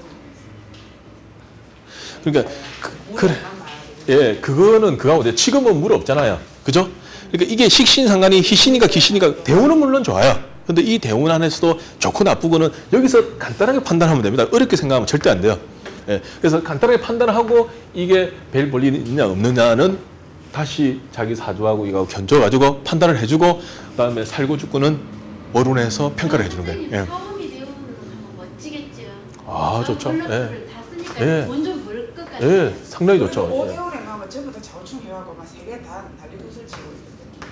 그러니까 그래. 예, 그거는 그거하고 지금은 물 없잖아요. 그죠? 그러니까 이게 식신 상관이 희신이가 기신이가 대운은 물론 좋아요. 근데 이 대운 안에서도 좋고 나쁘고는 여기서 간단하게 판단하면 됩니다. 어렵게 생각하면 절대 안 돼요. 예, 그래서 간단하게 판단을 하고 이게 별 볼일이 있느냐 없느냐는 다시 자기 사주하고 이거 견줘가지고 판단을 해주고 그다음에 살고 죽고는 월운에서 평가를 해주는 거예요. 예. 사오미 대운으로 하면 멋지겠죠. 좋죠. 블럭을 다 쓰니까 예. 본좀 모를 것 같아요. 예, 상당히 좋죠. 예. 5개월에 가면 전부 다 자우충 해갖고 막 3개 다 난리굿을 치고 있거든요.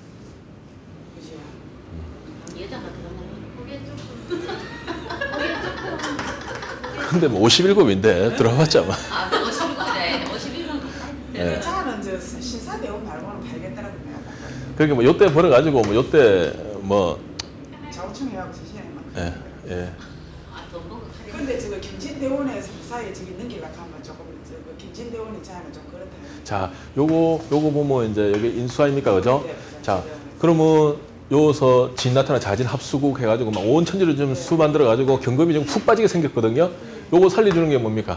그지? 여자가 그러면 그게 조금 근데 뭐 57급인데 들어봤자 뭐. 51그래. 51은 예. 여자는 저 신사대운 말고는 발겠다라고 내가 딱 그러니까 뭐 요때 벌어가지고 뭐 요때 뭐 자우충 해갖고 제시하면 예. 돈 벌고 가려. 근데 저거 경진대원에 사이에 저기 넘기려고 하면 조금 저거 경진대원 있잖아요. 좀 그렇다. 자, 요거 보면 이제 여기 인수 아닙니까, 그죠? 네, 자, 그러면 요서 진 나타나 자진 합수국 해가지고 막 온 천지를 좀 수 만들어가지고 경금이 좀 푹 빠지게 생겼거든요. 요거 살려주는 게 뭡니까?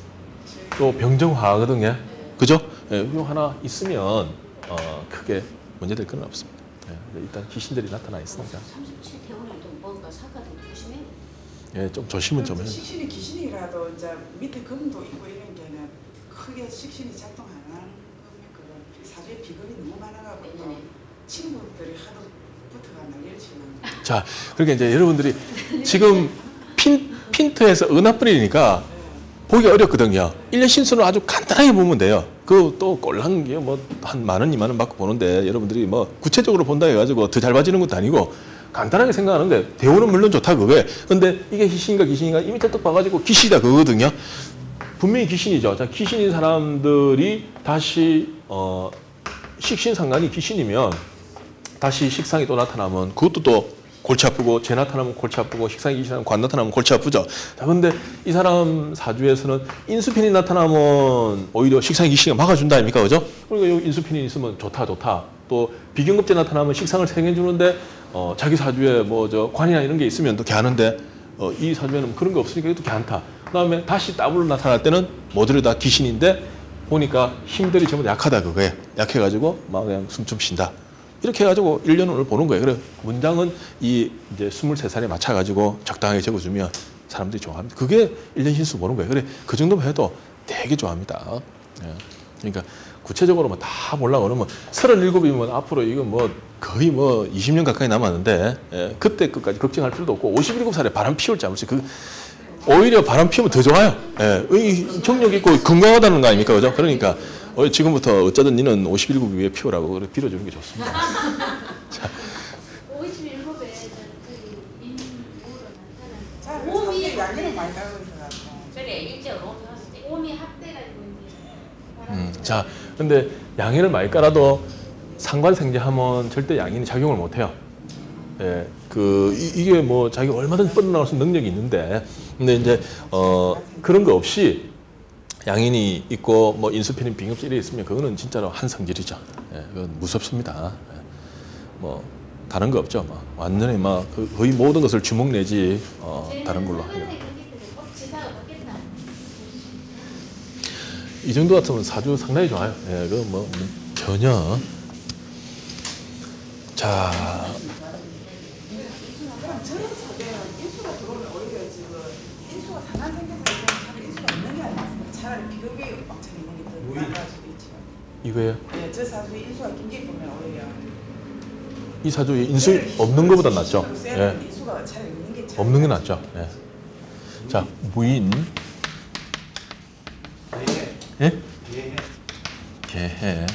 요 병정화거든요. 그죠? 예, 요 하나 있으면 크게 문제될 건 없습니다. 예, 일단 귀신들이 나타나 있으니까 37 대운에도 뭔가 사과도 조심해. 예, 좀 조심은 좀 해요. 식신이 기신이라도 이제 밑에 금도 있고 이런 게는 크게 식신이 작동 안 하는 거면 사주에 비겁이 너무 많아가지고 또 친구들이 하도 붙어가 난리를 치는. 자, 그러니까 이제 여러분들이 지금 핀트에서 은하뿌리니까 보기 어렵거든요. 1년 신수는 아주 간단하게 보면 돼요. 그 또 꼴랑 게 뭐 한 10,000원, 20,000원 받고 보는데 여러분들이 뭐 구체적으로 본다 해가지고 더 잘 봐지는 것도 아니고 간단하게 생각하는 게 대운은 물론 좋다 그거에. 근데 이게 희신인가 기신인가 이 밑에 딱 봐가지고 기신이다 그거거든요. 분명히 귀신이죠. 자, 귀신인 사람들이 다시 식신 상관이 귀신이면 다시 식상이 또 나타나면 그것도 또 골치 아프고 재 나타나면 골치 아프고 식상이 귀신하면 관 나타나면 골치 아프죠. 자, 근데 이 사람 사주에서는 인수편이 나타나면 오히려 식상이 귀신이 막아준다 아닙니까, 그죠? 그러니까 여기 인수편이 있으면 좋다. 또 비경급제 나타나면 식상을 생겨주는데 자기 사주에 뭐 저 관이나 이런 게 있으면 또 개하는데 이 사주에는 그런 게 없으니까 이것도 개한다. 그다음에 다시 더블로 나타날 때는 모두를 다 귀신인데 보니까 힘들이 전부 다 약하다 그거예요. 약해가지고 막 그냥 숨 좀 쉰다. 이렇게 해가지고 1년을 보는 거예요. 그래 문장은 이 이제 23살에 맞춰가지고 적당하게 적어주면 사람들이 좋아합니다. 그게 1년 신수 보는 거예요. 그래 그 정도만 해도 되게 좋아합니다. 예. 그러니까 구체적으로 뭐 다 보려고 그러면 37이면 앞으로 이거 뭐 거의 뭐 20년 가까이 남았는데 예. 그때 끝까지 걱정할 필요도 없고 57살에 바람 피울지 안 피울지 그 오히려 바람 피우면 더 좋아요. 예. 이 경력 있고 건강하다는 거 아닙니까? 그죠? 그러니까 지금부터 어쩌든 니는 57급 위에 피우라고 그래 빌어주는 게 좋습니다. 자. 57에 저기 인물로 나타난 자, 오미 사실 양해를 많이 따고 있어가지고. 그래 일제로 배웠을 때 오미 합돼가지고 이제 자, 근데 양해를 많이 깔아도 상관생제 하면 절대 양인이 작용을 못 해요. 예, 이게 뭐 자기가 얼마든지 뻗어나갈 수 있는 능력이 있는데, 근데 이제 그런 거 없이 양인이 있고 뭐 인수편인 빙급질이 있으면 그거는 진짜로 한 성질이죠. 예, 그건 무섭습니다. 예, 뭐 다른 거 없죠. 뭐 완전히 막 거의 모든 것을 주먹 내지 다른 걸로 하요. 지사가 바뀌었나? 이 정도 같으면 사주 상당히 좋아요. 예, 그 뭐 전혀. 자, 그럼 저런 사대는 인수가 들어오면 오히려 지금 인수가 상한 생겨서 참 인수가 없는 게 아니었습니다. 차라리 비급이 왕창 있는 게 더 나을 수도 있죠. 이거예요. 네, 저 사주에 인수가 굉장히 보면 오히려 이 사주에 인수 없는 것보다 낫죠. 예. 인수가 차라리 있는 게 참. 없는 게 낫죠. 예. 자, 무인. 예? 개해.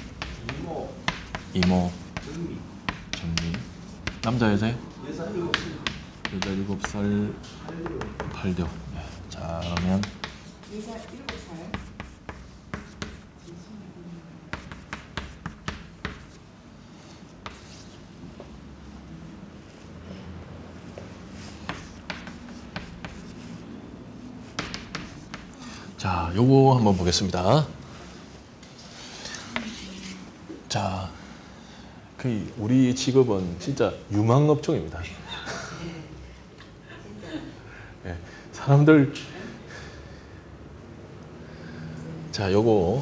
이모. 정리. 남자 여자요? 여자 7살 8대. 예. 자, 그러면 여자 7살. 자, 요거 한번 보겠습니다. 자, 우리 직업은 진짜 유망업종입니다. 예, 사람들 자, 요거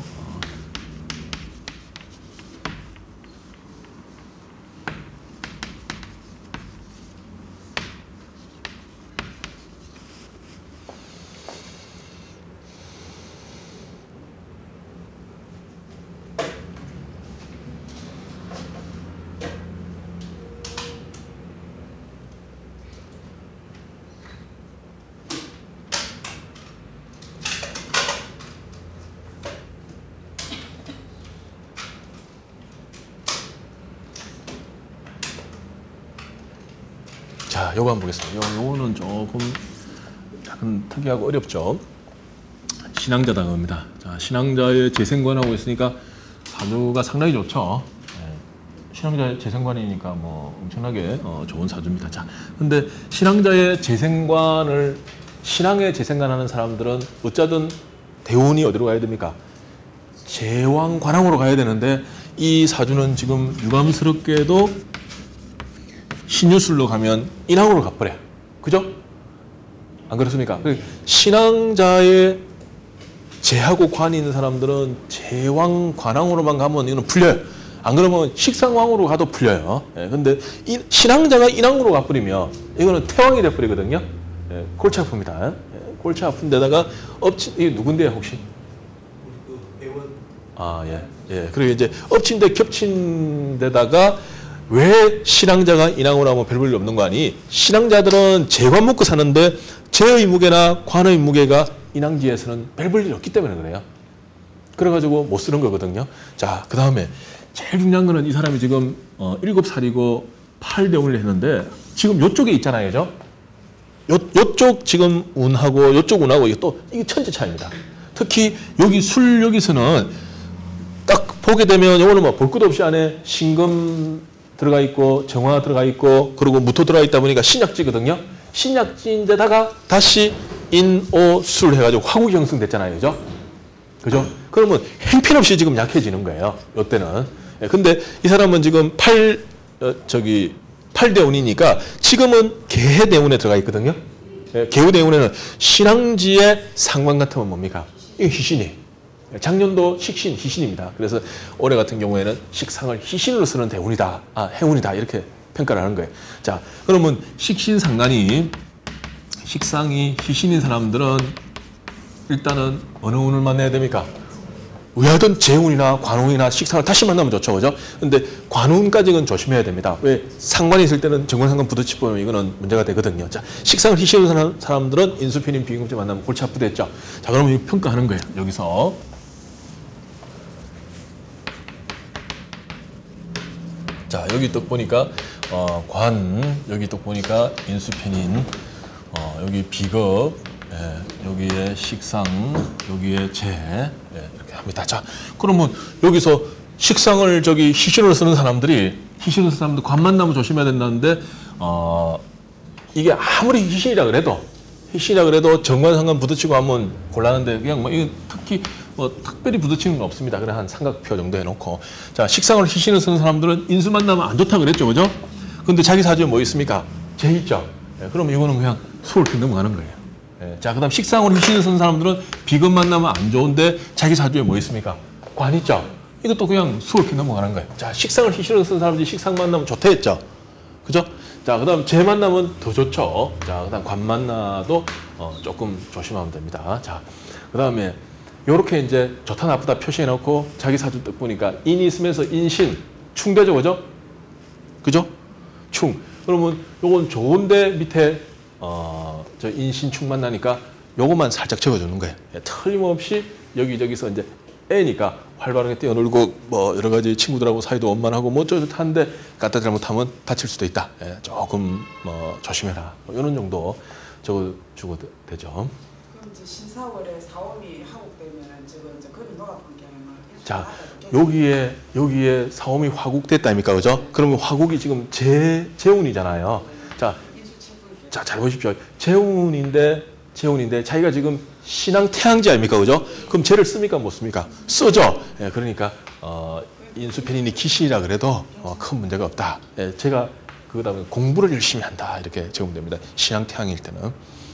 자, 요거 한번 보겠습니다. 요거는 조금 약간 특이하고 어렵죠. 신앙자당입니다. 자, 신앙자의 재생관하고 있으니까 사주가 상당히 좋죠. 예, 신앙자의 재생관이니까 뭐 엄청나게 좋은 사주입니다. 자, 근데 신앙자의 재생관을 신앙의 재생관하는 사람들은 어쩌든 대운이 어디로 가야 됩니까? 제왕관항으로 가야 되는데 이 사주는 지금 유감스럽게도 신유술로 가면 인왕으로 가버려요. 그죠? 안 그렇습니까? 신앙자의 재하고 관이 있는 사람들은 제왕 관왕으로만 가면 이거는 풀려요. 안 그러면 식상왕으로 가도 풀려요. 예, 근데 신앙자가 인왕으로 가버리면 이거는 태왕이 돼버리거든요. 예, 골치 아픕니다. 예, 골치 아픈 데다가 이게 누군데요, 혹시? 아, 예. 예. 그리고 이제 엎친 데 겹친 데다가 왜 신앙자가 인왕으로 하면 별 볼일 없는 거 아니? 신앙자들은 재관 먹고 사는데 재의 무게나 관의 무게가 인왕지에서는 별 볼일 없기 때문에 그래요. 그래가지고 못 쓰는 거거든요. 자, 그 다음에 제일 중요한 거는 이 사람이 지금 7살이고 8대운을 했는데 지금 요쪽에 있잖아요. 그죠? 요쪽 지금 운하고 요쪽 운하고 이게 천지 차이입니다. 특히 여기 여기서는 딱 보게 되면 이거는 뭐 볼 것 없이 안에 신금 들어가 있고 정화 들어가 있고 그리고 무토 들어가 있다 보니까 신약지거든요. 신약지인데다가 다시 인오술 해가지고 화국이 형성됐잖아요. 그죠? 그죠? 그러면 행편없이 지금 약해지는 거예요. 이때는. 근데 이 사람은 지금 8대운이니까 지금은 개해대운에 들어가 있거든요. 개우대운에는 신앙지의 상관 같으면 뭡니까? 이게 희신이. 작년도 식신, 희신입니다. 그래서 올해 같은 경우에는 식상을 희신으로 쓰는 대운이다, 해운이다 이렇게 평가를 하는 거예요. 자, 그러면 식신상간이 식상이 희신인 사람들은 일단은 어느 운을 만나야 됩니까? 의하든 재운이나 관운이나 식상을 다시 만나면 좋죠, 그죠? 근데 관운까지는 조심해야 됩니다. 왜? 상관이 있을 때는 정관상관 부딪히면 이거는 문제가 되거든요. 자, 식상을 희신하는 사람들은 인수편인 비금지 만나면 골치 아프겠죠. 자, 그러면 이거 평가하는 거예요, 여기서. 자, 여기 또 보니까 여기 또 보니까 인수편인, 여기 비급, 여기에 식상, 여기에 재, 이렇게 합니다. 자, 그러면 여기서 식상을 희신으로 쓰는 사람들이 관 만나면 조심해야 된다는데, 이게 아무리 희신이라 그래도 정관상관 부딪히고 하면 곤란한데, 그냥 이거 특히 특별히 부딪히는 건 없습니다. 그래 한 삼각표 정도 해놓고. 자, 식상을 희신을 쓰는 사람들은 인수 만나면 안 좋다 그랬죠, 그죠? 근데 자기 사주에 뭐 있습니까? 재 있죠. 그럼 이거는 그냥 수월히 넘어가는 거예요. 자, 그다음 식상으로 희신을 쓰는 사람들은 비금 만나면 안 좋은데 자기 사주에 뭐 있습니까? 관 있죠. 이것도 그냥 수월히 넘어가는 거예요. 자, 식상을 희신으로 쓰는 사람들이 식상 만나면 좋다 했죠. 그죠? 자, 그다음 재 만나면 더 좋죠. 자, 그다음 관 만나도 조금 조심하면 됩니다. 자, 그다음에 요렇게 이제 좋다 나쁘다 표시해 놓고 자기 사주 딱 보니까 인이 있으면서 인신 충되죠, 그죠? 그죠? 충. 그러면 요건 좋은데 밑에 저 인신충 만나니까 요것만 살짝 적어주는 거예요. 틀림없이 여기저기서 이제 애니까 활발하게 뛰어놀고 뭐 여러 가지 친구들하고 사이도 원만하고 뭐 어쩌고저쩌는데 갖다 잘못하면 다칠 수도 있다. 조금 조심해라. 이런 정도 적어주고 되죠. 그럼 이제 신사월에 사오미 하국되면 저거 이제 거의 녹아본 경우는 자, 여기에 사오미 화국됐다 아닙니까, 그죠? 그러면 화국이 지금 재운이잖아요. 자, 잘 보십시오. 재운인데 자기가 지금 신앙 태양지 아닙니까, 그죠? 그럼 재를 씁니까, 못 씁니까? 쓰죠. 그러니까 인수편인이 기신이라 그래도 큰 문제가 없다. 제가 그다음에 공부를 열심히 한다 이렇게 적으면 됩니다. 신앙 태양일 때는.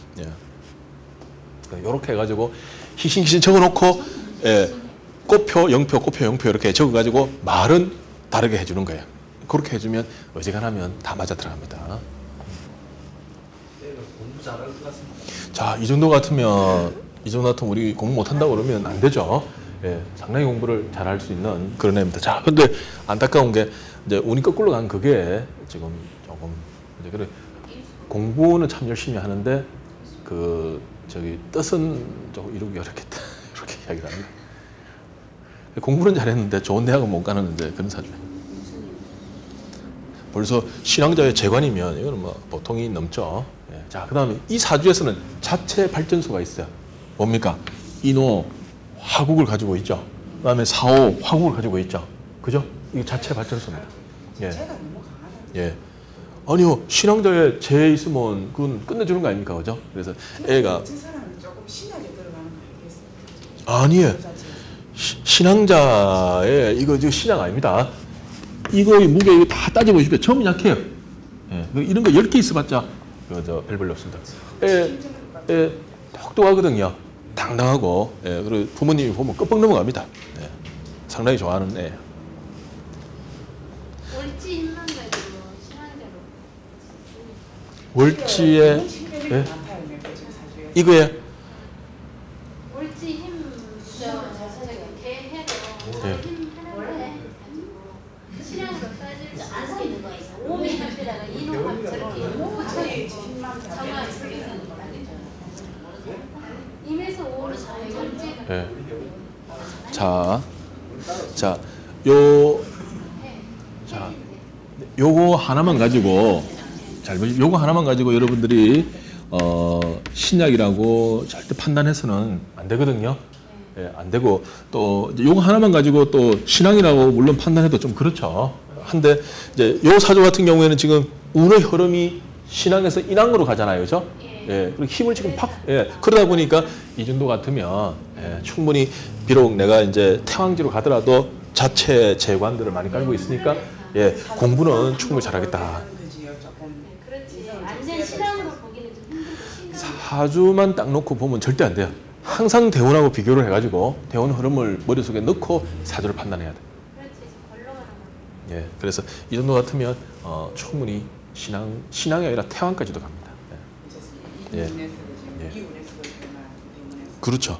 이렇게 해가지고 희신 적어놓고 꽃표, 영표 이렇게 적어가지고 말은 다르게 해주는 거예요. 그렇게 해주면 어지간하면 다 맞아 들어갑니다. 공부 잘할 것 같습니다. 자, 이 정도 같으면 우리 공부 못한다고 그러면 안 되죠. 상당히 공부를 잘할 수 있는 그런 애입니다. 자, 근데 안타까운 게 이제 운이 거꾸로 간 그게 지금 조금 이제 그래 공부는 참 열심히 하는데 뜻은 조금 이루기 어렵겠다 이렇게 이야기를 합니다. 공부는 잘했는데 좋은 대학은 못 가는 이제 그런 사주예요. 벌써 신앙자의 재관이면 이거는 뭐 보통이 넘죠. 자, 그다음에 이 사주에서는 자체 발전소가 있어요. 뭡니까? 인호 화국을 가지고 있죠. 그다음에 사오 화국을 가지고 있죠. 그죠? 이게 자체 발전소입니다. 제가 너무 강하다. 아니요, 신앙자에 재 있으면 그건 끝내주는 거 아닙니까, 그죠? 그래서 애가 저 사람은 조금 신하게 들어가는 거 알겠습니다. 아니에요. 신앙자의 이거 지금 신앙 아닙니다. 이거의 무게 이거 다 따져보십시오. 처음이 약해요. 이런 거 10개 있어봤자 별볼로 없습니다. 똑똑하거든요. 당당하고 그리고 부모님이 보면 끄뻑 넘어갑니다. 상당히 좋아하는 애. 월지 힘만 가지고 신앙대로. 월지에 이거에 월지 힘 대해도 힘 하나인데 신앙으로 따질 때 안 쓰이는 거 있어. 오미 합에다가 인호합 저렇게 정말 임에서 오를 전제가. 요거 하나만 가지고 요거 하나만 가지고 여러분들이 신약이라고 절대 판단해서는 안 되거든요. 안 되고 또 요거 하나만 가지고 또 신앙이라고 물론 판단해도 좀 그렇죠. 한데 이제 요 사주 같은 경우에는 지금 운의 흐름이 신앙에서 인왕으로 가잖아요, 그렇죠? 그리고 힘을 지금 그러다 보니까 이 정도 같으면 충분히 비록 내가 이제 태왕지로 가더라도 자체 재관들을 많이 깔고 있으니까 공부는 충분히 잘하겠다. 그렇지. 완전 신앙으로 보기는 좀 힘들고. 사주만 딱 놓고 보면 절대 안 돼요. 항상 대운하고 비교를 해가지고 대운 흐름을 머릿속에 넣고 사주를 판단해야 돼. 그렇지. 걸러가는 거. 예, 그래서 이 정도 같으면 충분히 신앙이 아니라 태왕까지도 갑니다. 예. 이 예. 운에서 지금 예. 이 운에서 그러나 대운에서 그렇죠.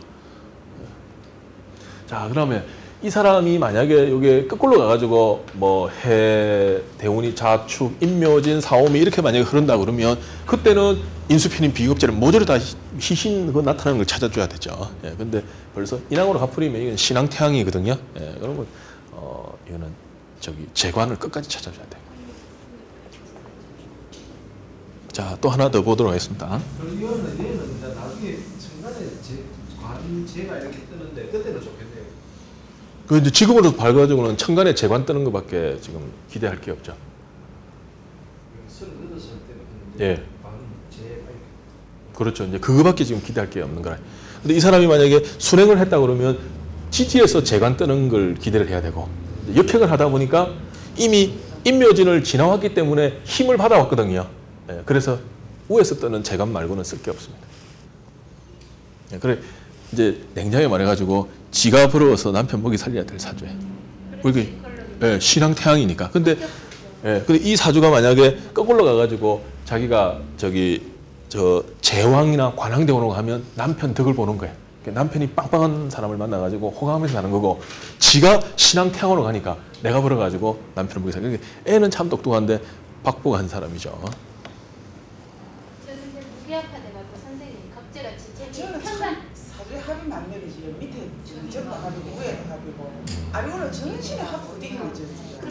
자, 그러면 이 사람이 만약에 이게 거꾸로 가가지고 뭐 해, 대운이 자축, 인묘진, 사오미 이렇게 만약에 흐른다 그러면 그때는 인수핀인 비겁제를 모조리 다 희신 그 나타나는 걸 찾아줘야 되죠. 예, 근데 벌써 인왕으로 갚으리면 이건 신앙 태양이거든요. 예, 그러면 이거는 저기 재관을 끝까지 찾아줘야 돼요. 자, 또 하나 더 보도록 하겠습니다. 그럼 이거는 이제 나중에 천간에 관제가 이렇게 뜨는데 그때는 좋겠네요. 그 이제 지금으로 봐가지고는 천간에 재관 뜨는 것밖에 지금 기대할 게 없죠. 38살 때는 예. 관제가 그렇죠. 이제 그거밖에 지금 기대할 게 없는 거라. 근데 이 사람이 만약에 순행을 했다 그러면 지지에서 재관 뜨는 걸 기대를 해야 되고 역행을 하다 보니까 이미 인묘진을 지나왔기 때문에 힘을 받아왔거든요. 예, 그래서 우에서 뜨는 재관 말고는 쓸 게 없습니다. 예, 그래 이제 냉정하게 말해가지고 지가 부러워서 남편 먹이 살려야 될 사주예요. 이게 예, 신앙 태양이니까. 근데 이 사주가 만약에 거꾸로 가가지고 자기가 저 제왕이나 관왕대원으로 가면 남편 덕을 보는 거예요. 남편이 빵빵한 사람을 만나가지고 호감하면서 사는 거고, 지가 신앙 태양으로 가니까 내가 벌어가지고 남편을 먹이 살려. 애는 참 똑똑한데 박복한 사람이죠. 저는 이제 무게아파 돼갖고 선생님 겁재같이 제 저는 편만 사주에 합이 만면이지 밑에 전도 합이고 위에도 합이고 아니고는 전신에 합 어디 있는지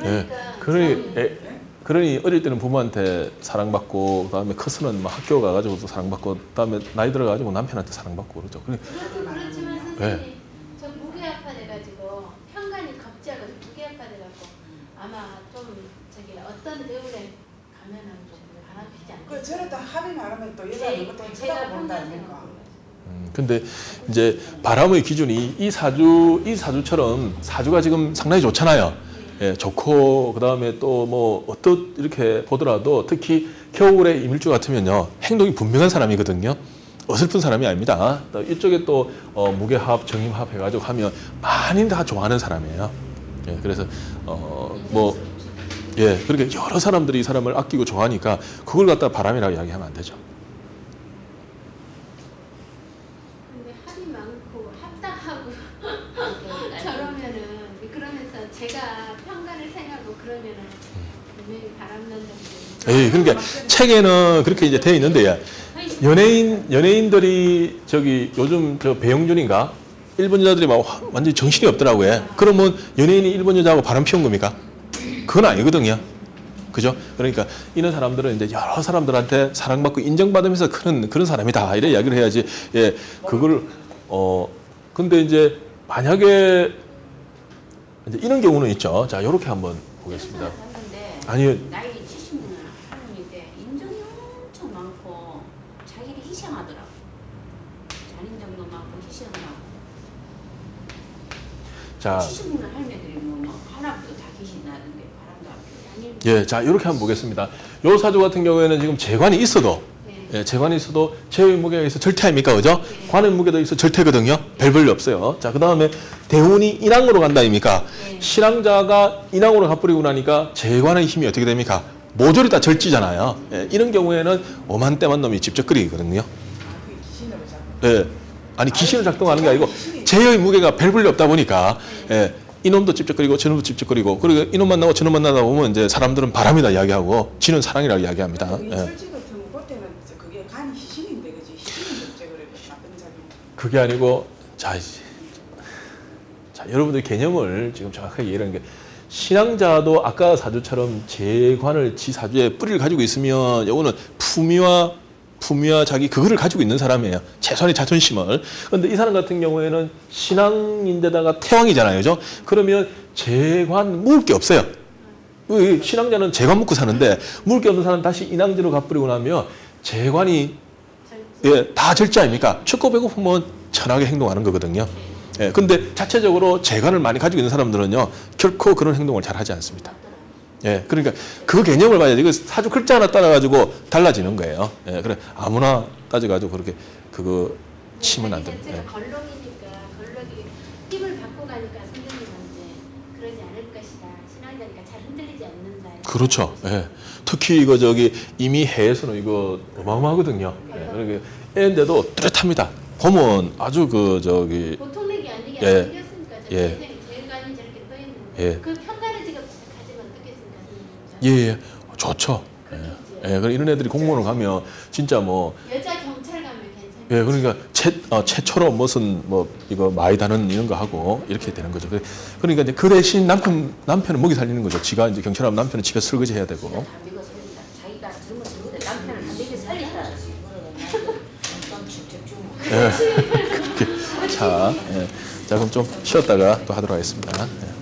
그러니 어릴 때는 부모한테 사랑받고 그다음에 커서는 막 학교 가가지고 또 사랑받고 그다음에 나이 들어가지고 남편한테 사랑받고 그러죠. 그것도 그렇지만 선생님 네. 저 무게아파 돼가지고 편간이 겁재하고 무게아파 돼갖고 아마 좀 저기 어떤 대우에 가면은 좀 바람피지 않을까. 그 저랬다 합이 많으면 또 여자 누구도 제가 쳐다본다 평간 아닙니까? 생각합니다. 근데 이제 바람의 기준이 이 사주처럼 사주가 지금 상당히 좋잖아요. 예, 좋고 그다음에 또 뭐 어떻 이렇게 보더라도 특히 겨울에 이밀주 같으면요 행동이 분명한 사람이거든요. 어설픈 사람이 아닙니다. 또 이쪽에 또 무게합, 정임합 해가지고 하면 많이 다 좋아하는 사람이에요. 예, 그래서 그렇게 여러 사람들이 이 사람을 아끼고 좋아하니까 그걸 갖다 바람이라고 이야기하면 안 되죠. 근데 합이 많고 합당하고 저러면은 그러면서 제가 편간을 생각하고 그러면은 분명히 바람난다는 게. 그러니까 책에는 그렇게 이제 되어 있는데 연예인들이 요즘 저 배용준인가 일본 여자들이 막 완전히 정신이 없더라고요. 그러면 연예인이 일본 여자하고 바람 피운 겁니까? 그건 아니거든요. 그죠? 그러니까 이런 사람들은 이제 여러 사람들한테 사랑받고 인정받으면서 그런 사람이다 이래 이야기를 해야지. 예, 그걸 근데 이제 만약에 이제 이런 경우는 있죠. 자, 요렇게 한번 보겠습니다. 아니요. 나이 70년 할머니인데 인정이 엄청 많고 자기를 희생하더라고. 잔인정도 많고 희생을 하고. 자, 70년 할매들이 뭐 하나부터 다 계신다는데 바람도 안 피우고. 예, 자, 이렇게 한번 보겠습니다. 요 사주 같은 경우에는 지금 재관이 있어도 예, 재관이 있어도 제의 무게가 있어 절대 아닙니까? 그죠? 관의 무게도 있어 절대거든요. 별 볼일 없어요. 자, 그 다음에 대운이 인왕으로 간다 아닙니까? 신앙자가 인왕으로 가버리고 나니까 재관의 힘이 어떻게 됩니까? 모조리 다 절지잖아요. 예, 이런 경우에는 오만때만 놈이 집적거리거든요. 그게 귀신으로 잡고 예, 아니 귀신을 작동하는 게 아니고 제의 무게가 별 볼일 없다 보니까 예, 이놈도 집적거리고 저놈도 집적거리고 그리고 이놈 만나고 저놈 만나다 보면 이제 사람들은 바람이다 이야기하고 지는 사랑이라고 이야기합니다. 이 예. 솔직히 같은 그때는 그게 간이 희신인데 그지 희신이 문제 그래 나쁜 자기 그게 아니고 자, 여러분들 개념을 지금 정확하게 이해하는 게 신앙자도 아까 사주처럼 재관을 지 사주에 뿌리를 가지고 있으면 요거는 품위와 자기 그거를 가지고 있는 사람이에요. 최소한의 자존심을. 그런데 이 사람 같은 경우에는 신앙인데다가 태왕이잖아요. 그죠? 그러면 재관 묵을 게 없어요. 신앙자는 재관 묵고 사는데 묵을 게 없는 사람은 다시 인왕지로 가버리고 나면 재관이 다 절제 아닙니까? 춥고 배고프면 천하게 행동하는 거거든요. 예, 근데 자체적으로 재관을 많이 가지고 있는 사람들은요, 결코 그런 행동을 잘 하지 않습니다. 예, 그러니까 그 개념을 봐야지. 이거 사주 글자 하나 따라가지고 달라지는 거예요. 예, 그래, 아무나 따져가지고 그렇게, 치면 안 됩니다. 자체가 걸럭이니까 걸럭이 힘을 받고 가니까 선생님한테 그러지 않을 것이다. 신앙자니까 잘 흔들리지 않는다. 그렇죠. 예. 특히 이거 저기 이미 해에서는 이거 어마어마하거든요. 예. 그러니까 애인데도 뚜렷합니다. 보면 아주 그 저기 보통 렉이 아니게 예. 안 생겼으니까 저 예. 세상에 제일관이 저렇게 떠 있는데 예. 그 평가를 지금 가지면 어떻겠습니까, 선생님? 예, 예. 좋죠. 그렇죠. 예. 그래 이런 애들이 공무원을 가면 진짜 뭐 여자 경찰 가면 괜찮죠. 예, 그러니까 최초로 무슨 뭐 이거 많이 다는 이런 거 하고 이렇게 되는 거죠. 그러니까 이제 그 대신 남편은 먹이 살리는 거죠. 지가 이제 경찰하면 남편은 집에 설거지 해야 되고. 다 먹여 살린다. 자기가 젊은 친구들 남편을 다 먹여 살린다. 어떤 집중. 예. 자, 예. 자 그럼 좀 쉬었다가 또 하도록 하겠습니다. 예.